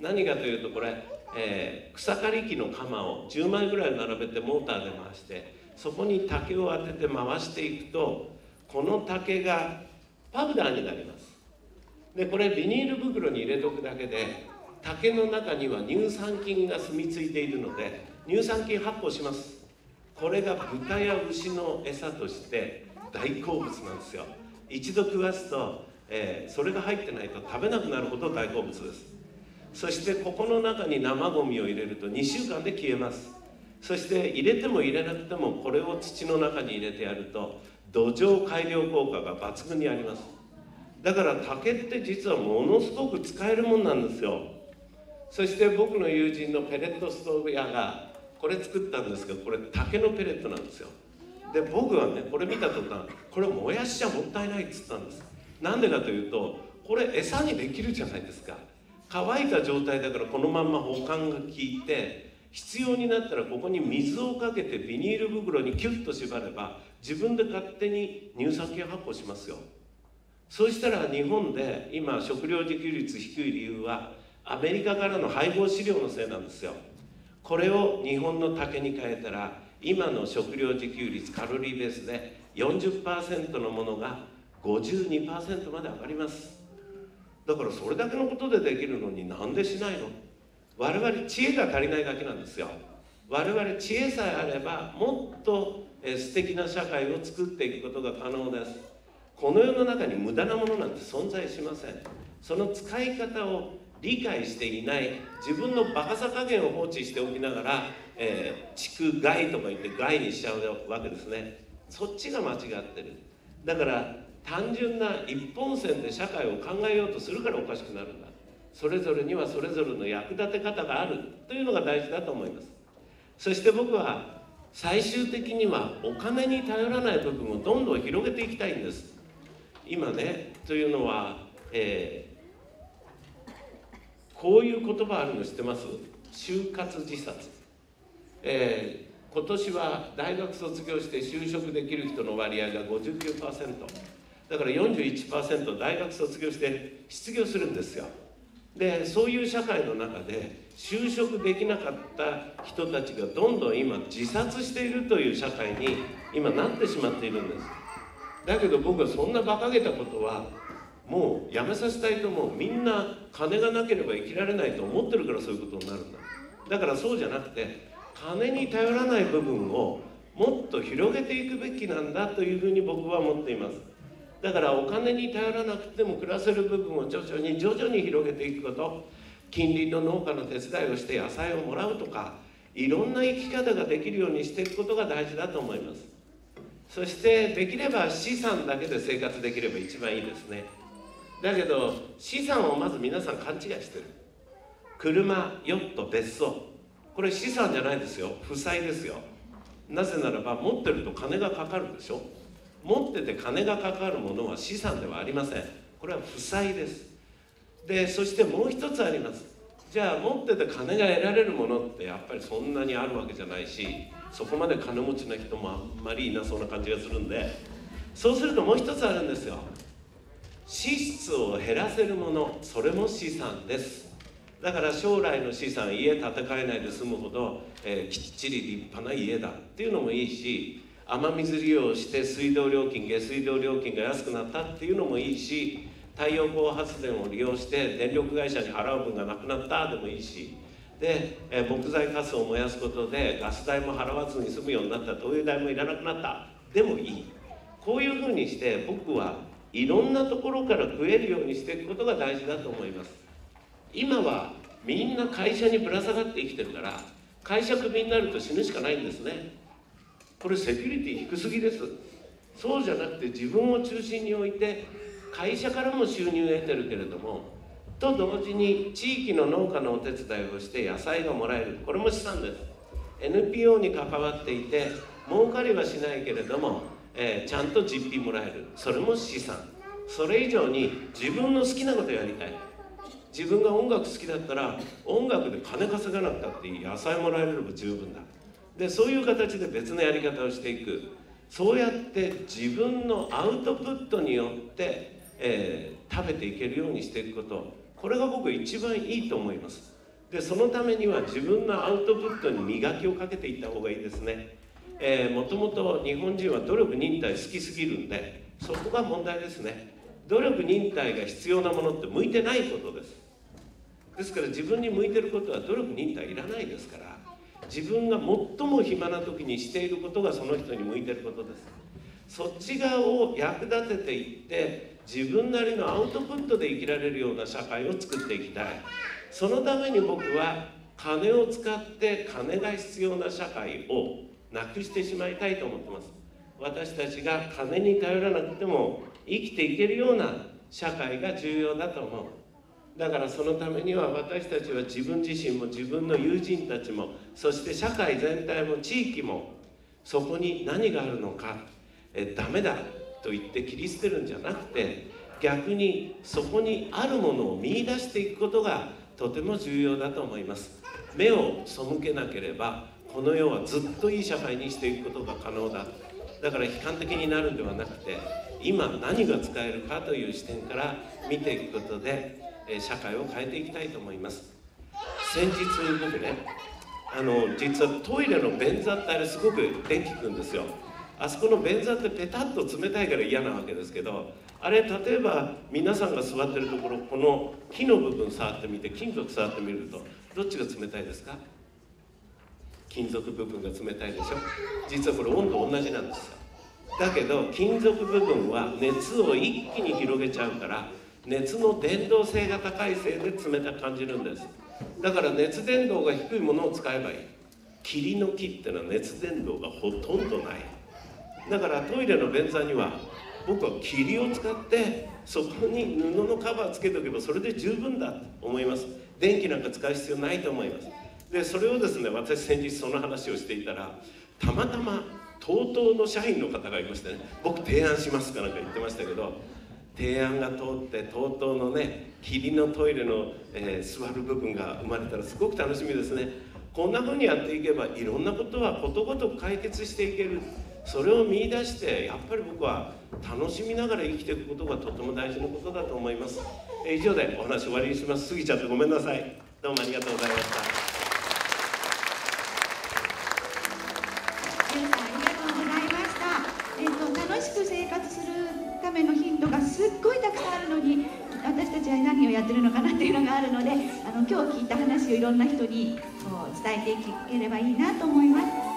何かというとこれ、えー、草刈り機の鎌をじゅうまいぐらい並べてモーターで回して、そこに竹を当てて回していくと、この竹がパウダーになります。でこれビニール袋に入れておくだけで、竹の中には乳酸菌が住み着いているので乳酸菌発酵します。これが豚や牛の餌として大好物なんですよ。一度食わすと、えー、それが入ってないと食べなくなるほど大好物です。そしてここの中に生ゴミを入れるとにしゅうかんで消えます。そして入れても入れなくてもこれを土の中に入れてやると土壌改良効果が抜群にあります。だから竹って実はものすごく使えるもんなんですよ。そして僕の友人のペレットストーブ屋がこれ作ったんですけど、これ竹のペレットなんですよ。で僕はねこれ見た途端、これ燃やしちゃもったいないっつったんです。なんでかというと、これ餌にできるじゃないですか。乾いた状態だからこのまんま保管が効いて、必要になったらここに水をかけてビニール袋にキュッと縛れば自分で勝手に乳酸菌発酵しますよ。そうしたら日本で今食料自給率低い理由はアメリカからの配合飼料のせいなんですよ。これを日本の竹に変えたら今の食料自給率カロリーベースで よんじゅっパーセント のものが ごじゅうにパーセント まで上がります。だからそれだけのことでできるのになんでしないの？我々知恵が足りないだけなんですよ。我々知恵さえあればもっと素敵な社会を作っていくことが可能です。この世の中に無駄なものなんて存在しません。その使い方を理解していない、自分のバカさ加減を放置しておきながら、えー、畜害とか言って害にしちゃうわけですね。そっちが間違ってる。だから単純な一本線で社会を考えようとするからおかしくなるんだ。それぞれにはそれぞれの役立て方があるというのが大事だと思います。そして僕は最終的にはお金に頼らない部分をどんどん広げていきたいんです。今ね、というのは、えーこういう言葉あるの知ってます？就活自殺、えー、今年は大学卒業して就職できる人の割合が ごじゅうきゅうパーセント だから よんじゅういちパーセント 大学卒業して失業するんですよ。でそういう社会の中で就職できなかった人たちがどんどん今自殺しているという社会に今なってしまっているんです。だけど僕はそんな馬鹿げたことはもうやめさせたいと思う。みんな金がなければ生きられないと思ってるからそういうことになるんだ。だからそうじゃなくて金に頼らない部分をもっと広げていくべきなんだというふうに僕は思っています。だからお金に頼らなくても暮らせる部分を徐々に徐々に広げていくこと、近隣の農家の手伝いをして野菜をもらうとか、いろんな生き方ができるようにしていくことが大事だと思います。そしてできれば資産だけで生活できれば一番いいですね。だけど資産をまず皆さん勘違いしてる。車、ヨット、別荘、これ資産じゃないですよ、負債ですよ。なぜならば持ってると金がかかるでしょ。持ってて金がかかるものは資産ではありません。これは負債です。でそしてもう一つあります。じゃあ持ってて金が得られるものってやっぱりそんなにあるわけじゃないし、そこまで金持ちな人もあんまりいなそうな感じがするんで、そうするともう一つあるんですよ。支出を減らせるもの、それも資産です。だから将来の資産、家建て替えないで済むほど、えー、きっちり立派な家だっていうのもいいし、雨水利用して水道料金、下水道料金が安くなったっていうのもいいし、太陽光発電を利用して電力会社に払う分がなくなったでもいいし、で、えー、木材カスを燃やすことでガス代も払わずに済むようになった、灯油代もいらなくなったでもいい。こういうふうにして僕はいろんなところから食えるようにしていくことが大事だと思います。今はみんな会社にぶら下がって生きてるから、会社クビになると死ぬしかないんですね。これセキュリティ低すぎです。そうじゃなくて自分を中心に置いて、会社からも収入を得てるけれどもと同時に地域の農家のお手伝いをして野菜がもらえる、これも資産です。 エヌピーオー に関わっていて儲かりはしないけれども、えー、ちゃんと実費もらえる、それも資産。それ以上に自分の好きなことやりたい。自分が音楽好きだったら音楽で金稼がなくたっていい、野菜もらえれば十分だ。でそういう形で別のやり方をしていく。そうやって自分のアウトプットによって、えー、食べていけるようにしていくこと、 これが僕は一番いいと思います。でそのためには自分のアウトプットに磨きをかけていった方がいいですね。えー、もともと日本人は努力忍耐好きすぎるんで、そこが問題ですね。努力忍耐が必要なものって向いてないことです。ですから自分に向いてることは努力忍耐いらないですから、自分が最も暇な時にしていることがその人に向いてることです。そっち側を役立てていって自分なりのアウトプットで生きられるような社会を作っていきたい。そのために僕は金を使って金が必要な社会をなくしてしまいたいと思ってます。私たちが金に頼らなくても生きていけるような社会が重要だと思う。だからそのためには私たちは自分自身も自分の友人たちも、そして社会全体も地域も、そこに何があるのか、えダメだと言って切り捨てるんじゃなくて、逆にそこにあるものを見出していくことがとても重要だと思います。目を背けなければこの世はずっといい社会にしていくことが可能だ。だから悲観的になるんではなくて、今何が使えるかという視点から見ていくことで社会を変えていきたいと思います。先日僕ね、あの実はトイレの便座ってあれすごく電気くんですよ。あそこの便座ってペタッと冷たいから嫌なわけですけど、あれ例えば皆さんが座ってるところ、この木の部分触ってみて、金属触ってみるとどっちが冷たいですか？金属部分が冷たいでしょ。実はこれ温度同じなんですよ。だけど金属部分は熱を一気に広げちゃうから、熱の伝導性が高いせいで冷たく感じるんです。だから熱伝導が低いものを使えばいい。桐の木ってのは熱伝導がほとんどない。だからトイレの便座には僕は桐を使ってそこに布のカバーつけておけばそれで十分だと思います。電気なんか使う必要ないと思います。でそれをですね、私先日その話をしていたら、たまたま TOTO の社員の方がいましてね、僕提案しますかなんか言ってましたけど、提案が通って TOTO のね桐のトイレの、えー、座る部分が生まれたらすごく楽しみですね。こんな風にやっていけばいろんなことはことごとく解決していける。それを見出してやっぱり僕は楽しみながら生きていくことがとても大事なことだと思います。えー、以上でお話終わりにします。過ぎちゃってごめんなさい。どうもありがとうございました。 ゆうさんありがとうございました。えっと楽しく生活するためのヒントがすっごいたくさんあるのに、私たちは何をやってるのかなっていうのがあるので、あの今日聞いた話をいろんな人にこう伝えていければいいなと思います。